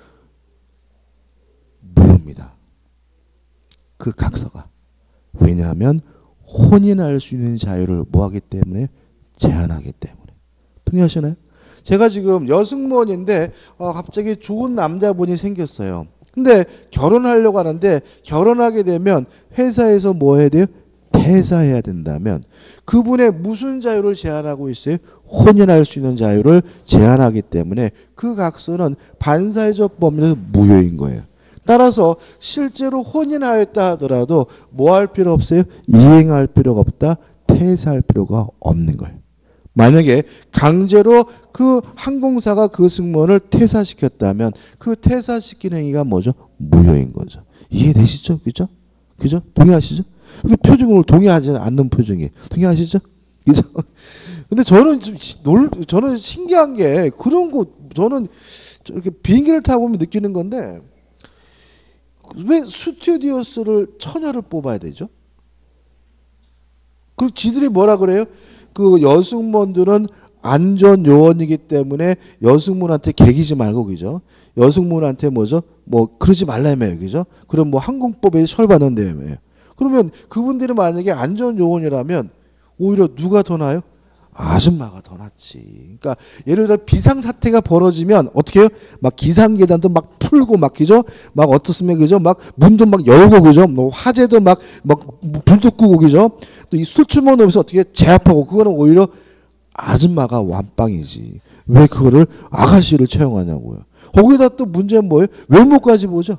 무효입니다. 그 각서가. 왜냐하면 혼인할 수 있는 자유를 뭐하기 때문에 제한하기 때문에. 동의하시나요? 제가 지금 여승무원인데 어, 갑자기 좋은 남자분이 생겼어요. 근데 결혼하려고 하는데 결혼하게 되면 회사에서 뭐 해야 돼요? 퇴사해야 된다면 그분의 무슨 자유를 제한하고 있어요? 혼인할 수 있는 자유를 제한하기 때문에 그 각서는 반사회적 법률에서 무효인 거예요. 따라서 실제로 혼인하였다 하더라도 뭐 할 필요 없어요? 이행할 필요가 없다. 퇴사할 필요가 없는 거예요. 만약에 강제로 그 항공사가 그 승무원을 퇴사시켰다면 그 퇴사시킨 행위가 뭐죠? 무효인 거죠. 이해되시죠? 그죠? 그죠? 동의하시죠? 그 표정으로 동의하지 않는 표정이 동의하시죠? 그죠? 근데 저는 좀 놀, 저는 신기한 게 그런 거 저는 이렇게 비행기를 타고 보면 느끼는 건데 왜 스튜디오스를 처녀를 뽑아야 되죠? 그 지들이 뭐라 그래요? 그 여승무원들은 안전 요원이기 때문에 여승무원한테 개기지 말고 그죠? 여승무원한테 뭐죠? 뭐 그러지 말라며요, 그죠? 그럼 뭐 항공법에 처벌받는다며요. 그러면 그분들이 만약에 안 좋은 요원이라면 오히려 누가 더 나아요? 아줌마가 더 낫지. 그러니까 예를 들어 비상사태가 벌어지면 어떻게 해요? 막 기상계단도 막 풀고 막 그죠? 막 어떻으면 그죠? 막 문도 막 열고 그죠? 뭐 화재도 막 막 불도 끄고 그죠? 또 이 술주먹 놓으면서 어떻게 제압하고 그거는 오히려 아줌마가 완빵이지. 왜 그거를 아가씨를 채용하냐고요. 거기다 또 문제는 뭐예요? 외모까지 보죠.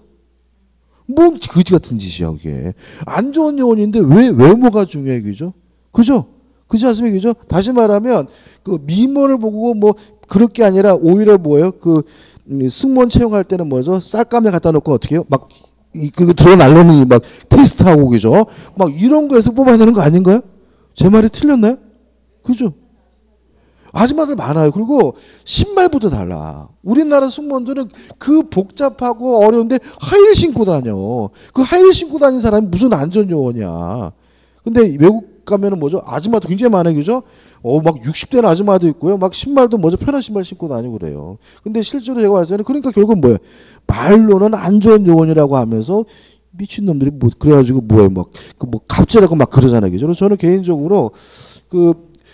뭐 그지 같은 짓이야 그게. 안 좋은 요원인데 왜 외모가 중요해 그죠? 그죠? 그렇지 않습니까? 그죠? 다시 말하면 그 미모를 보고 뭐 그럴 게 아니라 오히려 뭐예요? 그 승무원 채용할 때는 뭐죠? 쌀감에 갖다 놓고 어떻게 해요? 막 그 들어 날로니 막 테스트하고 그죠? 막 이런 거에서 뽑아야 되는 거 아닌가요? 제 말이 틀렸나요? 그죠? 아줌마들 많아요. 그리고 신발부터 달라. 우리나라 승무원들은 그 복잡하고 어려운데 하이힐 신고 다녀. 그 하이힐 신고 다니는 사람이 무슨 안전요원이야. 근데 외국 가면은 뭐죠? 아줌마도 굉장히 많아요. 그죠? 어, 막 육십 대는 아줌마도 있고요. 막 신발도 뭐죠? 편한 신발 신고 다니고 그래요. 근데 실제로 제가 봤을 때는 그러니까 결국은 뭐예요? 말로는 안 좋은 요원이라고 하면서 미친놈들이 뭐, 그래가지고 뭐예요? 막, 그 뭐 갑질하고 막 그러잖아요. 그죠? 저는 개인적으로 그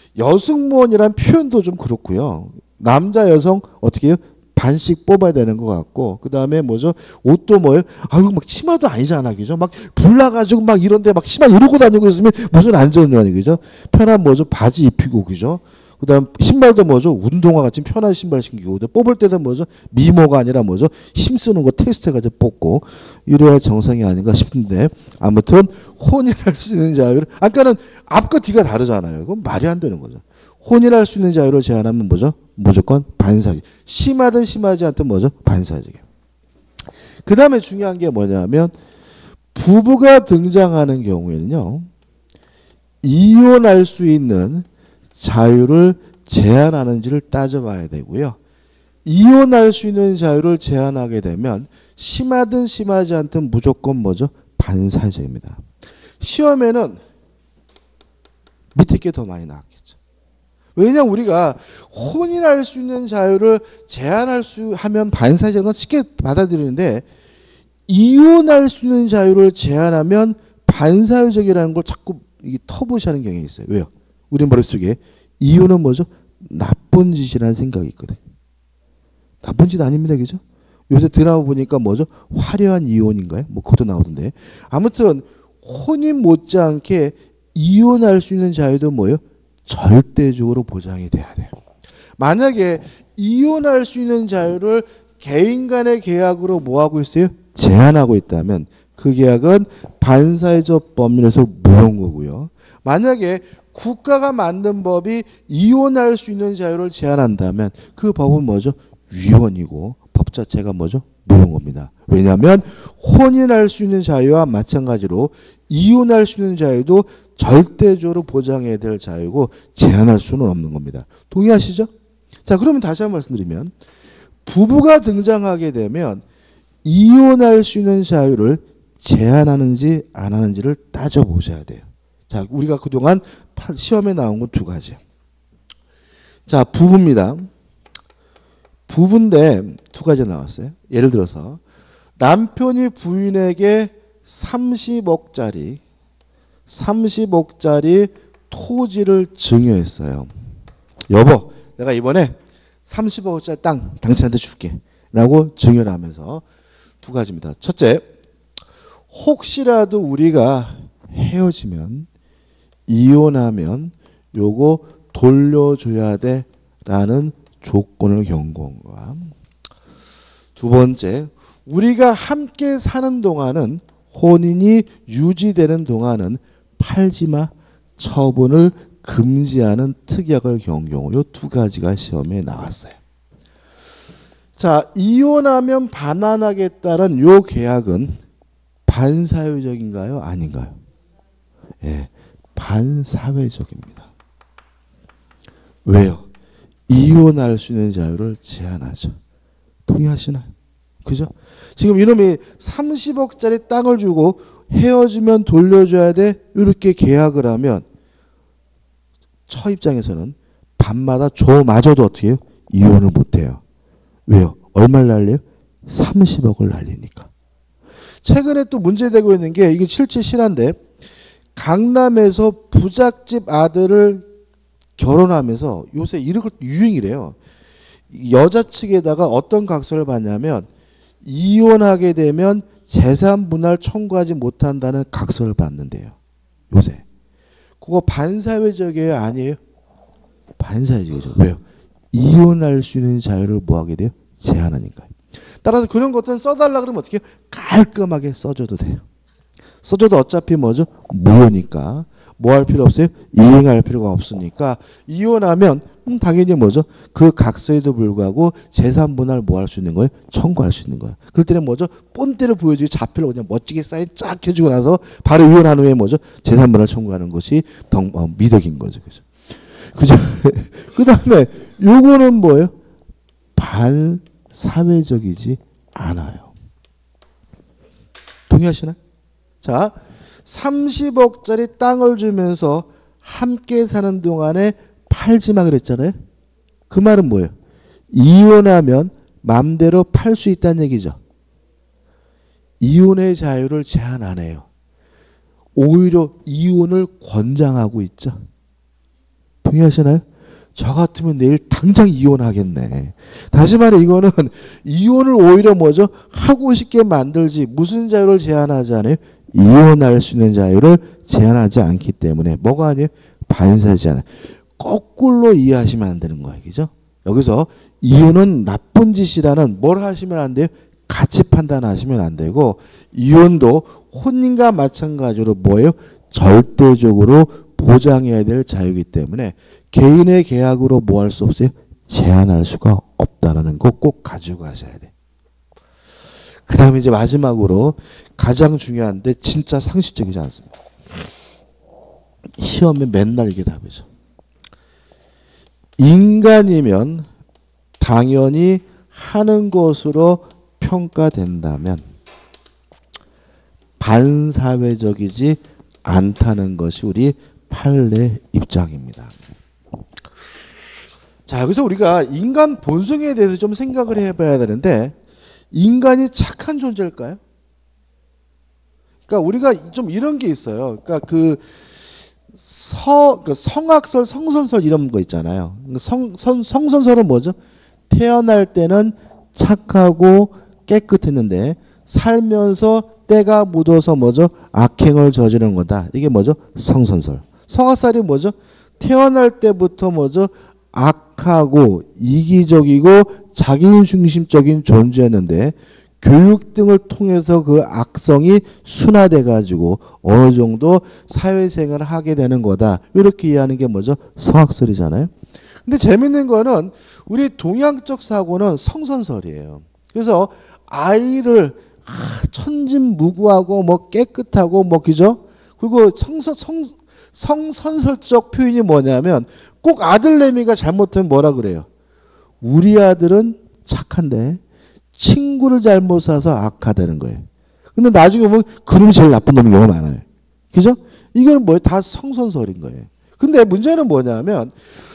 여승무원이란 표현도 좀 그렇고요. 남자, 여성 어떻게 해요? 반씩 뽑아야 되는 것 같고, 그 다음에 뭐죠? 옷도 뭐예요? 아이고, 막 치마도 아니잖아, 그죠? 막 불나가지고 막 이런데 막 치마 이러고 다니고 있으면 무슨 안전요원이, 그죠? 편한 뭐죠? 바지 입히고, 그죠? 그 다음 신발도 뭐죠? 운동화 같은 편한 신발 신기고, 뽑을 때도 뭐죠? 미모가 아니라 뭐죠? 힘쓰는 거 테스트 해가지고 뽑고, 이래야 정상이 아닌가 싶은데, 아무튼 혼인할 수 있는 자유를, 아까는 앞과 뒤가 다르잖아요. 그건 말이 안 되는 거죠. 혼인할 수 있는 자유를 제한하면 뭐죠? 무조건 반사직. 심하든 심하지 않든 뭐죠? 반사직이에요. 그 다음에 중요한 게 뭐냐면 부부가 등장하는 경우에는요. 이혼할 수 있는 자유를 제한하는지를 따져봐야 되고요. 이혼할 수 있는 자유를 제한하게 되면 심하든 심하지 않든 무조건 뭐죠? 반사직입니다. 시험에는 밑에 게 더 많이 나왔겠죠. 왜냐하면 우리가 혼인할 수 있는 자유를 제한할 수 하면 반사적인 건 쉽게 받아들이는데 이혼할 수 있는 자유를 제한하면 반사회적이라는 걸 자꾸 이게 터부시하는 경향이 있어요. 왜요? 우리 머릿속에 이혼은 뭐죠? 나쁜 짓이라는 생각이 있거든. 나쁜 짓 아닙니다. 그죠? 요새 드라마 보니까 뭐죠? 화려한 이혼인가요? 뭐 그것도 나오던데. 아무튼 혼인 못지않게 이혼할 수 있는 자유도 뭐예요? 절대적으로 보장이 돼야 돼요. 만약에 이혼할 수 있는 자유를 개인 간의 계약으로 뭐하고 있어요? 제한하고 있다면 그 계약은 반사회적 법률에서 무효인 거고요. 만약에 국가가 만든 법이 이혼할 수 있는 자유를 제한한다면 그 법은 뭐죠? 위헌이고 법 자체가 뭐죠? 무효인 겁니다. 왜냐하면 혼인할 수 있는 자유와 마찬가지로 이혼할 수 있는 자유도 절대적으로 보장해야 될 자유고 제한할 수는 없는 겁니다. 동의하시죠? 자, 그러면 다시 한번 말씀드리면 부부가 등장하게 되면 이혼할 수 있는 자유를 제한하는지 안 하는지를 따져보셔야 돼요. 자, 우리가 그동안 시험에 나온 건 두 가지. 자, 부부입니다. 부부인데 두 가지 나왔어요. 예를 들어서 남편이 부인에게 삼십억짜리 삼십억짜리 토지를 증여했어요. 여보, 내가 이번에 삼십억짜리 땅 당신한테 줄게 라고 증여를 하면서 두 가지입니다. 첫째, 혹시라도 우리가 헤어지면 이혼하면 요거 돌려줘야 돼 라는 조건을 경고한 거야. 두 번째, 우리가 함께 사는 동안은 혼인이 유지되는 동안은 팔지마 처분을 금지하는 특약을 경고하고 이 두 가지가 시험에 나왔어요. 자, 이혼하면 반환하겠다는 요 계약은 반사회적인가요? 아닌가요? 예, 반사회적입니다. 왜요? 이혼할 수 있는 자유를 제한하죠. 동의하시나요? 그죠? 지금 이놈이 삼십억짜리 땅을 주고 헤어지면 돌려줘야 돼 이렇게 계약을 하면 처 입장에서는 밤마다 줘마저도 어떻게 해요? 이혼을 못해요. 왜요? 얼마를 날려요? 삼십억을 날리니까. 최근에 또 문제되고 있는 게 이게 실제 실화인데 강남에서 부잣집 아들을 결혼하면서 요새 이런 걸 유행이래요. 여자 측에다가 어떤 각서를 받냐면 이혼하게 되면 재산 분할 청구하지 못한다는 각서를 받는데요. 요새. 그거 반사회적이에요? 아니에요? 반사회적이죠. 왜요? 이혼할 수 있는 자유를 뭐 하게 돼요? 제한하니까요. 따라서 그런 것들은 써달라 그러면 어떻게 해요? 깔끔하게 써줘도 돼요. 써줘도 어차피 뭐죠? 무효니까. 뭐 할 필요 없어요? 이행할 필요가 없으니까 이혼하면 음, 당연히 뭐죠? 그 각서에도 불구하고 재산 분할 뭐 할 수 있는 거예요? 청구할 수 있는 거예요. 그럴 때는 뭐죠? 본때를 보여주기 자필로 그냥 멋지게 사인 쫙 해주고 나서 바로 이혼한 후에 뭐죠? 재산 분할 청구하는 것이 덩, 어, 미덕인 거죠. 그죠? 그죠? 그 다음에 요거는 뭐예요? 반사회적이지 않아요. 동의하시나요? 자, 삼십억짜리 땅을 주면서 함께 사는 동안에 팔지 마 그랬잖아요. 그 말은 뭐예요? 이혼하면 맘대로 팔 수 있다는 얘기죠. 이혼의 자유를 제한 안 해요. 오히려 이혼을 권장하고 있죠. 동의하시나요? 저 같으면 내일 당장 이혼하겠네. 다시 말해 이거는 이혼을 오히려 뭐죠? 하고 싶게 만들지 무슨 자유를 제한하지 않아요? 이혼할 수 있는 자유를 제한하지 않기 때문에 뭐가 아니에요? 반사하지 않아요. 거꾸로 이해하시면 안 되는 거예요. 그죠? 여기서 이혼은 나쁜 짓이라는 뭘 하시면 안 돼요? 가치 판단하시면 안 되고 이혼도 혼인과 마찬가지로 뭐예요? 절대적으로 보장해야 될 자유이기 때문에 개인의 계약으로 뭐 할 수 없어요? 제한할 수가 없다는 거 꼭 가지고 가셔야 돼. 그 다음에 이제 마지막으로 가장 중요한데 진짜 상식적이지 않습니다. 시험에 맨날 이게 답이죠. 인간이면 당연히 하는 것으로 평가된다면 반사회적이지 않다는 것이 우리 판례 입장입니다. 자, 여기서 우리가 인간 본성에 대해서 좀 생각을 해봐야 되는데 인간이 착한 존재일까요? 그러니까 우리가 좀 이런 게 있어요. 그러니까 그 서, 그 성악설, 성선설 이런 거 있잖아요. 성, 성, 성선설은 뭐죠? 태어날 때는 착하고 깨끗했는데 살면서 때가 묻어서 뭐죠? 악행을 저지른 거다. 이게 뭐죠? 성선설. 성악설이 뭐죠? 태어날 때부터 뭐죠? 악하고 이기적이고 자기중심적인 존재였는데 교육 등을 통해서 그 악성이 순화돼 가지고 어느 정도 사회생활을 하게 되는 거다. 이렇게 이해하는 게 뭐죠? 성악설이잖아요. 근데 재밌는 거는 우리 동양적 사고는 성선설이에요. 그래서 아이를 아, 천진무구하고 뭐 깨끗하고 뭐 그죠? 그리고 성서, 성, 성선설적 표현이 뭐냐면 꼭 아들내미가 잘못하면 뭐라 그래요? 우리 아들은 착한데 친구를 잘못 사서 악하다는 거예요. 근데 나중에 보면 그놈이 제일 나쁜 놈인 경우가 많아요. 그죠? 이거는 뭐예요? 다 성선설인 거예요. 근데 문제는 뭐냐면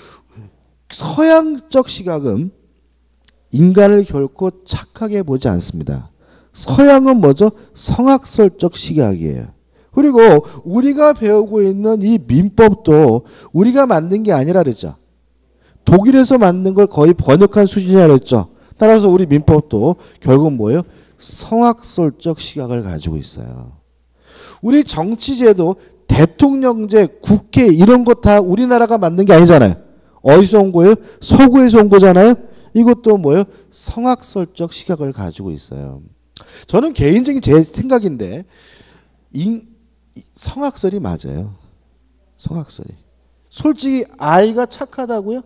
서양적 시각은 인간을 결코 착하게 보지 않습니다. 서양은 뭐죠? 성악설적 시각이에요. 그리고 우리가 배우고 있는 이 민법도 우리가 만든 게 아니라 그랬죠. 독일에서 만든 걸 거의 번역한 수준이라 그랬죠. 따라서 우리 민법도 결국 뭐예요? 성악설적 시각을 가지고 있어요. 우리 정치제도, 대통령제, 국회 이런 거 다 우리나라가 만든 게 아니잖아요. 어디서 온 거예요? 서구에서 온 거잖아요. 이것도 뭐예요? 성악설적 시각을 가지고 있어요. 저는 개인적인 제 생각인데 인, 성악설이 맞아요. 성악설이. 솔직히 아이가 착하다고요?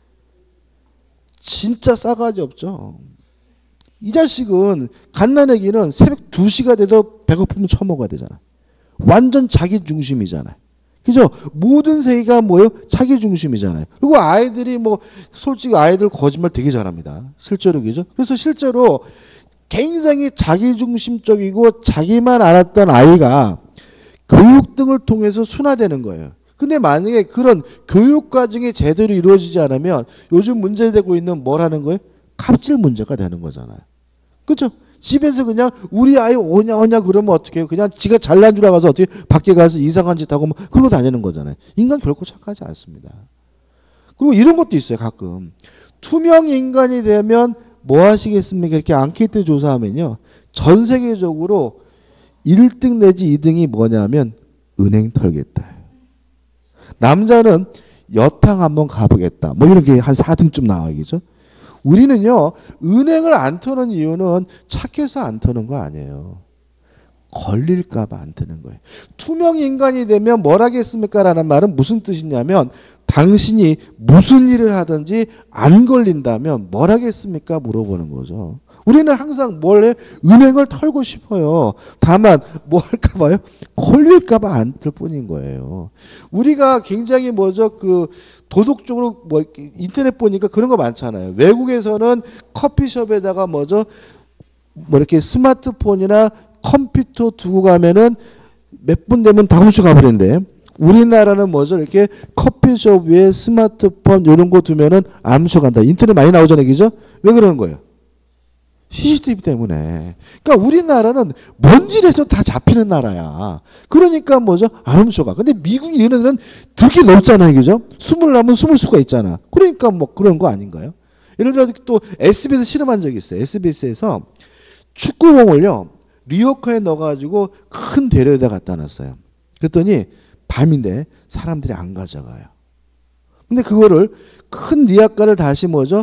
진짜 싸가지 없죠. 이 자식은 갓난아기는 새벽 두 시가 돼도 배고프면 처먹어야 되잖아. 완전 자기 중심이잖아요. 그죠? 모든 세계가 뭐예요? 자기 중심이잖아요. 그리고 아이들이 뭐 솔직히 아이들 거짓말 되게 잘합니다. 실제로 그죠? 그래서 실제로 굉장히 자기 중심적이고 자기만 알았던 아이가 교육 등을 통해서 순화되는 거예요. 근데 만약에 그런 교육 과정이 제대로 이루어지지 않으면 요즘 문제되고 있는 뭘 하는 거예요? 갑질 문제가 되는 거잖아요. 그렇죠? 집에서 그냥 우리 아이 오냐 오냐 그러면 어떻게 해요? 그냥 지가 잘난 줄 알아서 어떻게 밖에 가서 이상한 짓 하고 뭐 그러고 다니는 거잖아요. 인간 결코 착하지 않습니다. 그리고 이런 것도 있어요. 가끔 투명 인간이 되면 뭐 하시겠습니까? 이렇게 앙케이트 조사하면요, 전 세계적으로 일 등 내지 이 등이 뭐냐면 은행 털겠다. 남자는 여탕 한번 가보겠다. 뭐 이런 게 한 사 등쯤 나와야겠죠. 우리는요, 은행을 안 터는 이유는 착해서 안 터는 거 아니에요. 걸릴까봐 안 터는 거예요. 투명 인간이 되면 뭘 하겠습니까? 라는 말은 무슨 뜻이냐면 당신이 무슨 일을 하든지 안 걸린다면 뭘 하겠습니까? 물어보는 거죠. 우리는 항상 뭘 해? 은행을 털고 싶어요. 다만 뭐 할까 봐요? 걸릴까 봐 안 털 뿐인 거예요. 우리가 굉장히 뭐죠? 그 도덕적으로 뭐 인터넷 보니까 그런 거 많잖아요. 외국에서는 커피숍에다가 뭐죠? 뭐 이렇게 스마트폰이나 컴퓨터 두고 가면은 몇 분 되면 다 훔쳐 가버리는데, 우리나라는 뭐죠? 이렇게 커피숍 위에 스마트폰 이런 거 두면은 안 훔쳐간다. 인터넷 많이 나오잖아요. 그죠? 왜 그러는 거예요? 씨씨티비 때문에. 그러니까 우리나라는 뭔 짓해도 다 잡히는 나라야. 그러니까 뭐죠? 안 훔쳐가. 근데 미국 이런 데는 되게 넓잖아요. 그죠? 숨을 나면 숨을 수가 있잖아. 그러니까 뭐 그런 거 아닌가요? 예를 들어 또 에스비에스 실험한 적이 있어요. 에스비에스에서 축구공을요, 리어카에 넣어가지고 큰 대로에다 갖다 놨어요. 그랬더니 밤인데 사람들이 안 가져가요. 근데 그거를 큰 리어카를 다시 뭐죠?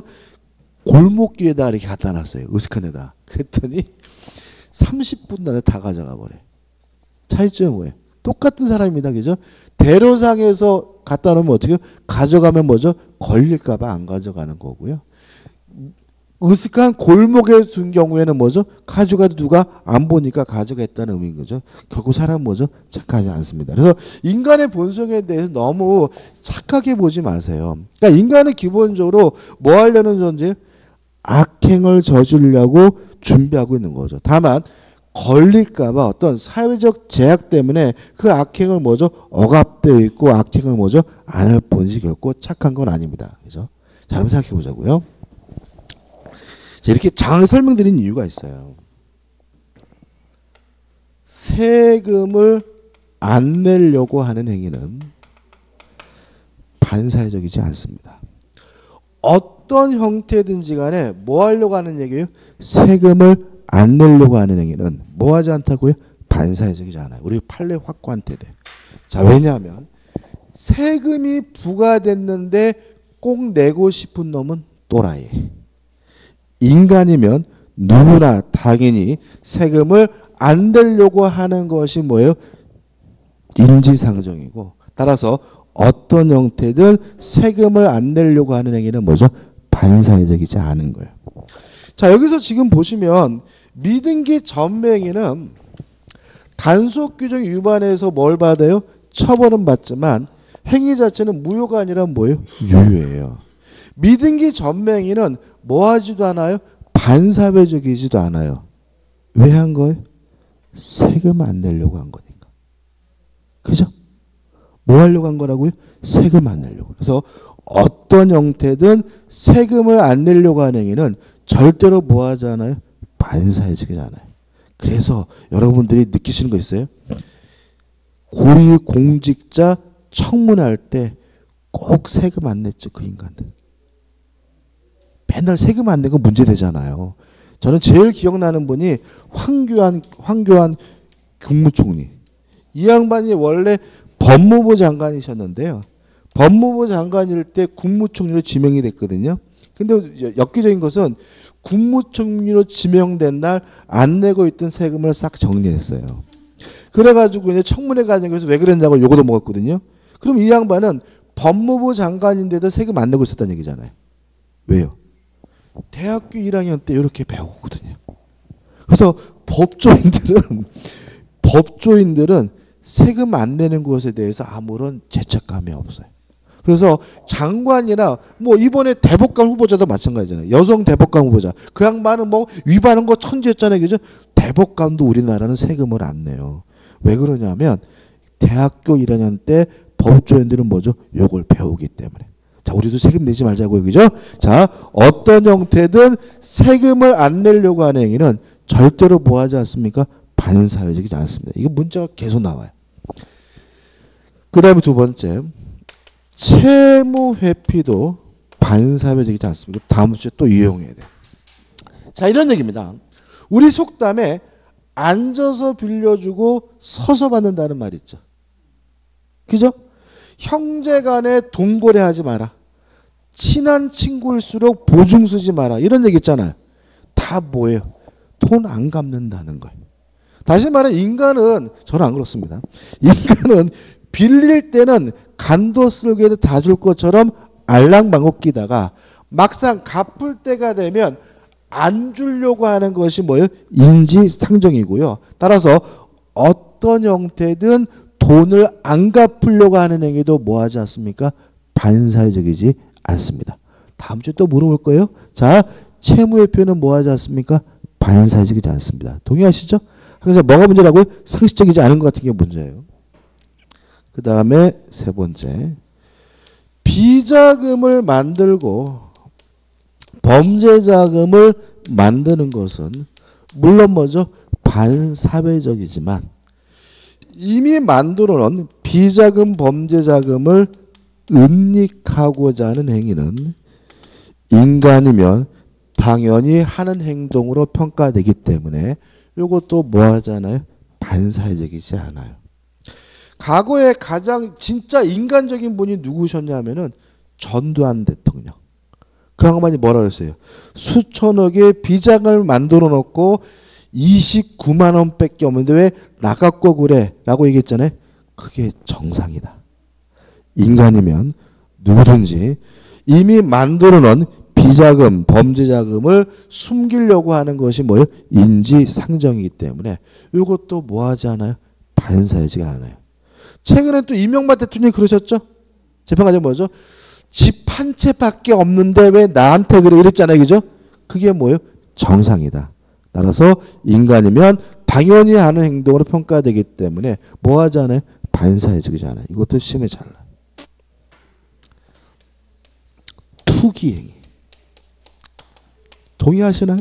골목길에다 이렇게 갖다 놨어요. 으슥한 데다. 그랬더니 삼십 분 안에 다 가져가 버려. 차이점이 뭐예요? 똑같은 사람입니다. 그죠? 대로상에서 갖다 놓으면 어떻게 해요? 가져가면 뭐죠? 걸릴까봐 안 가져가는 거고요. 으슥한 골목에 둔 경우에는 뭐죠? 가져가도 누가 안 보니까 가져갔다는 의미인 거죠. 결국 사람은 뭐죠? 착하지 않습니다. 그래서 인간의 본성에 대해서 너무 착하게 보지 마세요. 그러니까 인간은 기본적으로 뭐 하려는 존재예요? 악행을 저지르려고 준비하고 있는 거죠. 다만 걸릴까봐 어떤 사회적 제약 때문에 그 악행을 뭐죠? 억압되어 있고 악행을 뭐죠? 안 할 뿐이지 결코 착한 건 아닙니다. 그죠? 자, 한번 생각해 보자고요. 자, 이렇게 장을 설명드린 이유가 있어요. 세금을 안 내려고 하는 행위는 반사회적이지 않습니다. 어떤 형태든지 간에 뭐 하려고 하는 얘기예요? 세금을 안 내려고 하는 행위는 뭐 하지 않다고요? 반사회적이지 않아요. 우리 판례 확고한 태대. 자, 왜냐하면 세금이 부과됐는데 꼭 내고 싶은 놈은 또라이. 인간이면 누구나 당연히 세금을 안 내려고 하는 것이 뭐예요? 인지상정이고, 따라서 어떤 형태든 세금을 안 내려고 하는 행위는 뭐죠? 반사회적이지 않은 거예요. 자, 여기서 지금 보시면 미등기 전매행위는 단속 규정 위반해서 뭘 받아요? 처벌은 받지만 행위 자체는 무효가 아니라 뭐예요? 유효예요. 미등기 전매행위는 뭐 하지도 않아요? 반사회적이지도 않아요. 왜 한 거예요? 세금 안 내려고 한 거니까. 그죠? 뭐 하려고 한 거라고요? 세금 안 내려고. 그래서 어떤 형태든 세금을 안 내려고 하는 행위는 절대로 뭐 하지 않아요? 반사회적이지 않아요. 그래서 여러분들이 느끼시는 거 있어요? 고위공직자 청문회 때 꼭 세금 안 냈죠, 그 인간들. 맨날 세금 안 내고 문제 되잖아요. 저는 제일 기억나는 분이 황교안, 황교안 국무총리. 이 양반이 원래 법무부 장관이셨는데요. 법무부 장관일 때 국무총리로 지명이 됐거든요. 근데 엽기적인 것은 국무총리로 지명된 날 안 내고 있던 세금을 싹 정리했어요. 그래가지고 이제 청문회 과정에서 왜 그랬냐고 요거도 먹었거든요. 그럼 이 양반은 법무부 장관인데도 세금 안 내고 있었다는 얘기잖아요. 왜요? 대학교 일 학년 때 이렇게 배우거든요. 그래서 법조인들은 법조인들은 세금 안 내는 것에 대해서 아무런 죄책감이 없어요. 그래서 장관이나 뭐 이번에 대법관 후보자도 마찬가지잖아요. 여성 대법관 후보자. 그 양반은 뭐 위반한 거 천지였잖아요. 그죠? 대법관도 우리나라는 세금을 안 내요. 왜 그러냐면 대학교 일 학년 때 법조인들은 뭐죠? 요걸 배우기 때문에. 자, 우리도 세금 내지 말자고요. 그죠? 자, 어떤 형태든 세금을 안 내려고 하는 행위는 절대로 뭐 하지 않습니까? 반사회적이지 않습니다. 이게 문제가 계속 나와요. 그 다음에 두 번째, 채무 회피도 반사회적이지 않습니까? 다음 주에 또 이용해야 돼요. 자, 이런 얘기입니다. 우리 속담에 앉아서 빌려주고 서서 받는다는 말 있죠. 그죠? 형제간에 돈거래하지 마라. 친한 친구일수록 보증 쓰지 마라. 이런 얘기 있잖아요. 다 뭐예요? 돈 안 갚는다는 거예요. 다시 말해 인간은, 저는 안 그렇습니다. 인간은 빌릴 때는 간도 쓸개도 다 줄 것처럼 알랑방귀 끼다가 막상 갚을 때가 되면 안 주려고 하는 것이 뭐예요? 인지상정이고요. 따라서 어떤 형태든 돈을 안 갚으려고 하는 행위도 뭐 하지 않습니까? 반사회적이지 않습니다. 다음 주에 또 물어볼 거예요. 자, 채무회피는 뭐 하지 않습니까? 반사회적이지 않습니다. 동의하시죠? 그래서 뭐가 문제라고요? 상식적이지 않은 것 같은 게 문제예요. 그 다음에 세 번째, 비자금을 만들고 범죄자금을 만드는 것은 물론 뭐죠? 반사회적이지만 이미 만들어 놓은 비자금 범죄자금을 은닉하고자 하는 행위는 인간이면 당연히 하는 행동으로 평가되기 때문에 이것도 뭐 하잖아요? 반사회적이지 않아요. 과거에 가장 진짜 인간적인 분이 누구셨냐면은 전두환 대통령. 그 양반이 뭐라 그랬어요? 수천억의 비자금을 만들어 놓고 이십구만 원밖에 없는데 왜 나갖고 그래? 라고 얘기했잖아요. 그게 정상이다. 인간이면 누구든지 이미 만들어 놓은 비자금, 범죄자금을 숨기려고 하는 것이 뭐예요? 인지상정이기 때문에 이것도 뭐 하지 않아요? 반사회지가 않아요. 최근에 또 이명박 대통령이 그러셨죠? 재판관이 뭐죠? 집 한 채밖에 없는데 왜 나한테 그래? 이랬잖아요. 그죠? 그게 뭐예요? 정상이다. 따라서 인간이면 당연히 하는 행동으로 평가되기 때문에 뭐 하지 않아요? 반사회적이지 않아요. 이것도 시험에 잘 나요. 투기행위. 동의하시나요?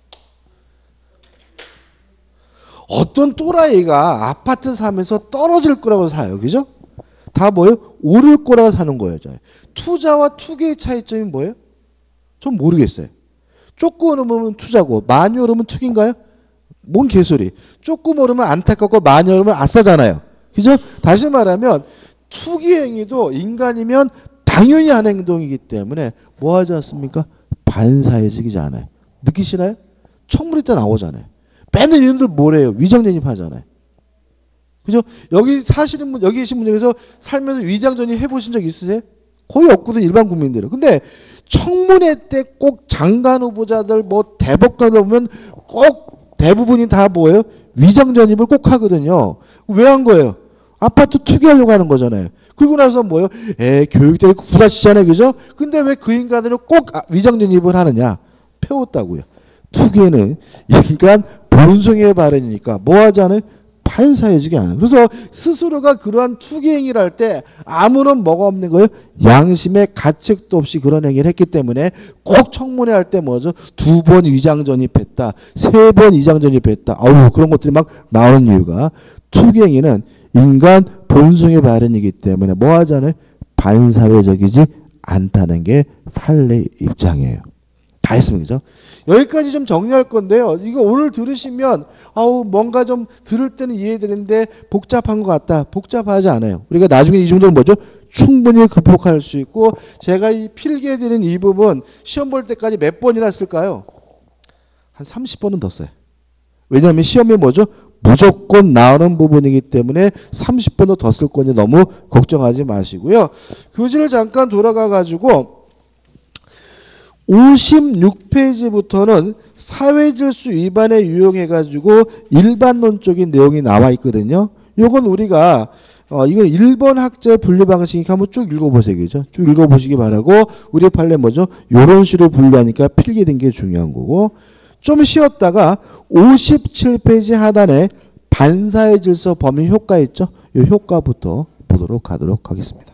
어떤 또라이가 아파트 사면서 떨어질 거라고 사요. 그죠? 다 뭐예요? 오를 거라고 사는 거예요. 투자와 투기의 차이점이 뭐예요? 전 모르겠어요. 조금 오르면 투자고 많이 오르면 투기인가요? 뭔 개소리. 조금 오르면 안타깝고 많이 오르면 아싸잖아요. 그죠? 다시 말하면 투기 행위도 인간이면 당연히 하는 행동이기 때문에 뭐 하지 않습니까? 반사회적이지 않아요. 느끼시나요? 청문회 때 나오잖아요. 맨날 이놈들 뭐래요? 위장전입 하잖아요. 그죠? 여기 사시는 분, 여기 계신 분 중에서 살면서 위장전입 해보신 적 있으세요? 거의 없거든, 일반 국민들은. 근데 청문회 때 꼭 장관 후보자들, 뭐 대법관들 보면 꼭 대부분이 다 뭐예요? 위장전입을 꼭 하거든요. 왜 한 거예요? 아파트 투기하려고 하는 거잖아요. 그리고 나서 뭐예요? 에, 교육들이 구라치잖아요. 그죠? 근데 왜 그 인간들은 꼭 위장전입을 하느냐? 배웠다고요. 투기는 인간 본성의 발현이니까 뭐 하잖아요? 반사회적이 않아요. 그래서 스스로가 그러한 투기 행위를 할 때 아무런 뭐가 없는 거예요? 양심의 가책도 없이 그런 행위를 했기 때문에 꼭 청문회 할 때 뭐죠? 두 번 위장 전입했다. 세 번 위장 전입했다. 아우, 그런 것들이 막 나오는 이유가 투기 행위는 인간 본성의 발현이기 때문에 뭐 하잖아요? 반사회적이지 않다는 게 판례 입장이에요. 다 했으면 그죠? 여기까지 좀 정리할 건데요. 이거 오늘 들으시면 아우 뭔가 좀 들을 때는 이해되는데 복잡한 것 같다. 복잡하지 않아요. 우리가 나중에 이 정도는 뭐죠? 충분히 극복할 수 있고 제가 이 필기해드리는 이 부분 시험 볼 때까지 몇 번이나 쓸까요? 한 삼십 번은 더 써요. 왜냐하면 시험이 뭐죠? 무조건 나오는 부분이기 때문에 삼십 번도 더 쓸 거니 너무 걱정하지 마시고요. 교재를 잠깐 돌아가 가지고 오십육 페이지부터는 사회질서 위반에 유용해가지고 일반론적인 내용이 나와 있거든요. 요건 우리가 어 이건 일 번 학제 분류 방식이니까 한번 쭉 읽어보세요. 그죠? 쭉 읽어보시기 바라고 우리 판례 뭐죠? 요런 식으로 분류하니까 필기된 게 중요한 거고 좀 쉬었다가 오십칠 페이지 하단에 반사회질서 범위 효과 있죠? 요 효과부터 보도록 하도록 하겠습니다.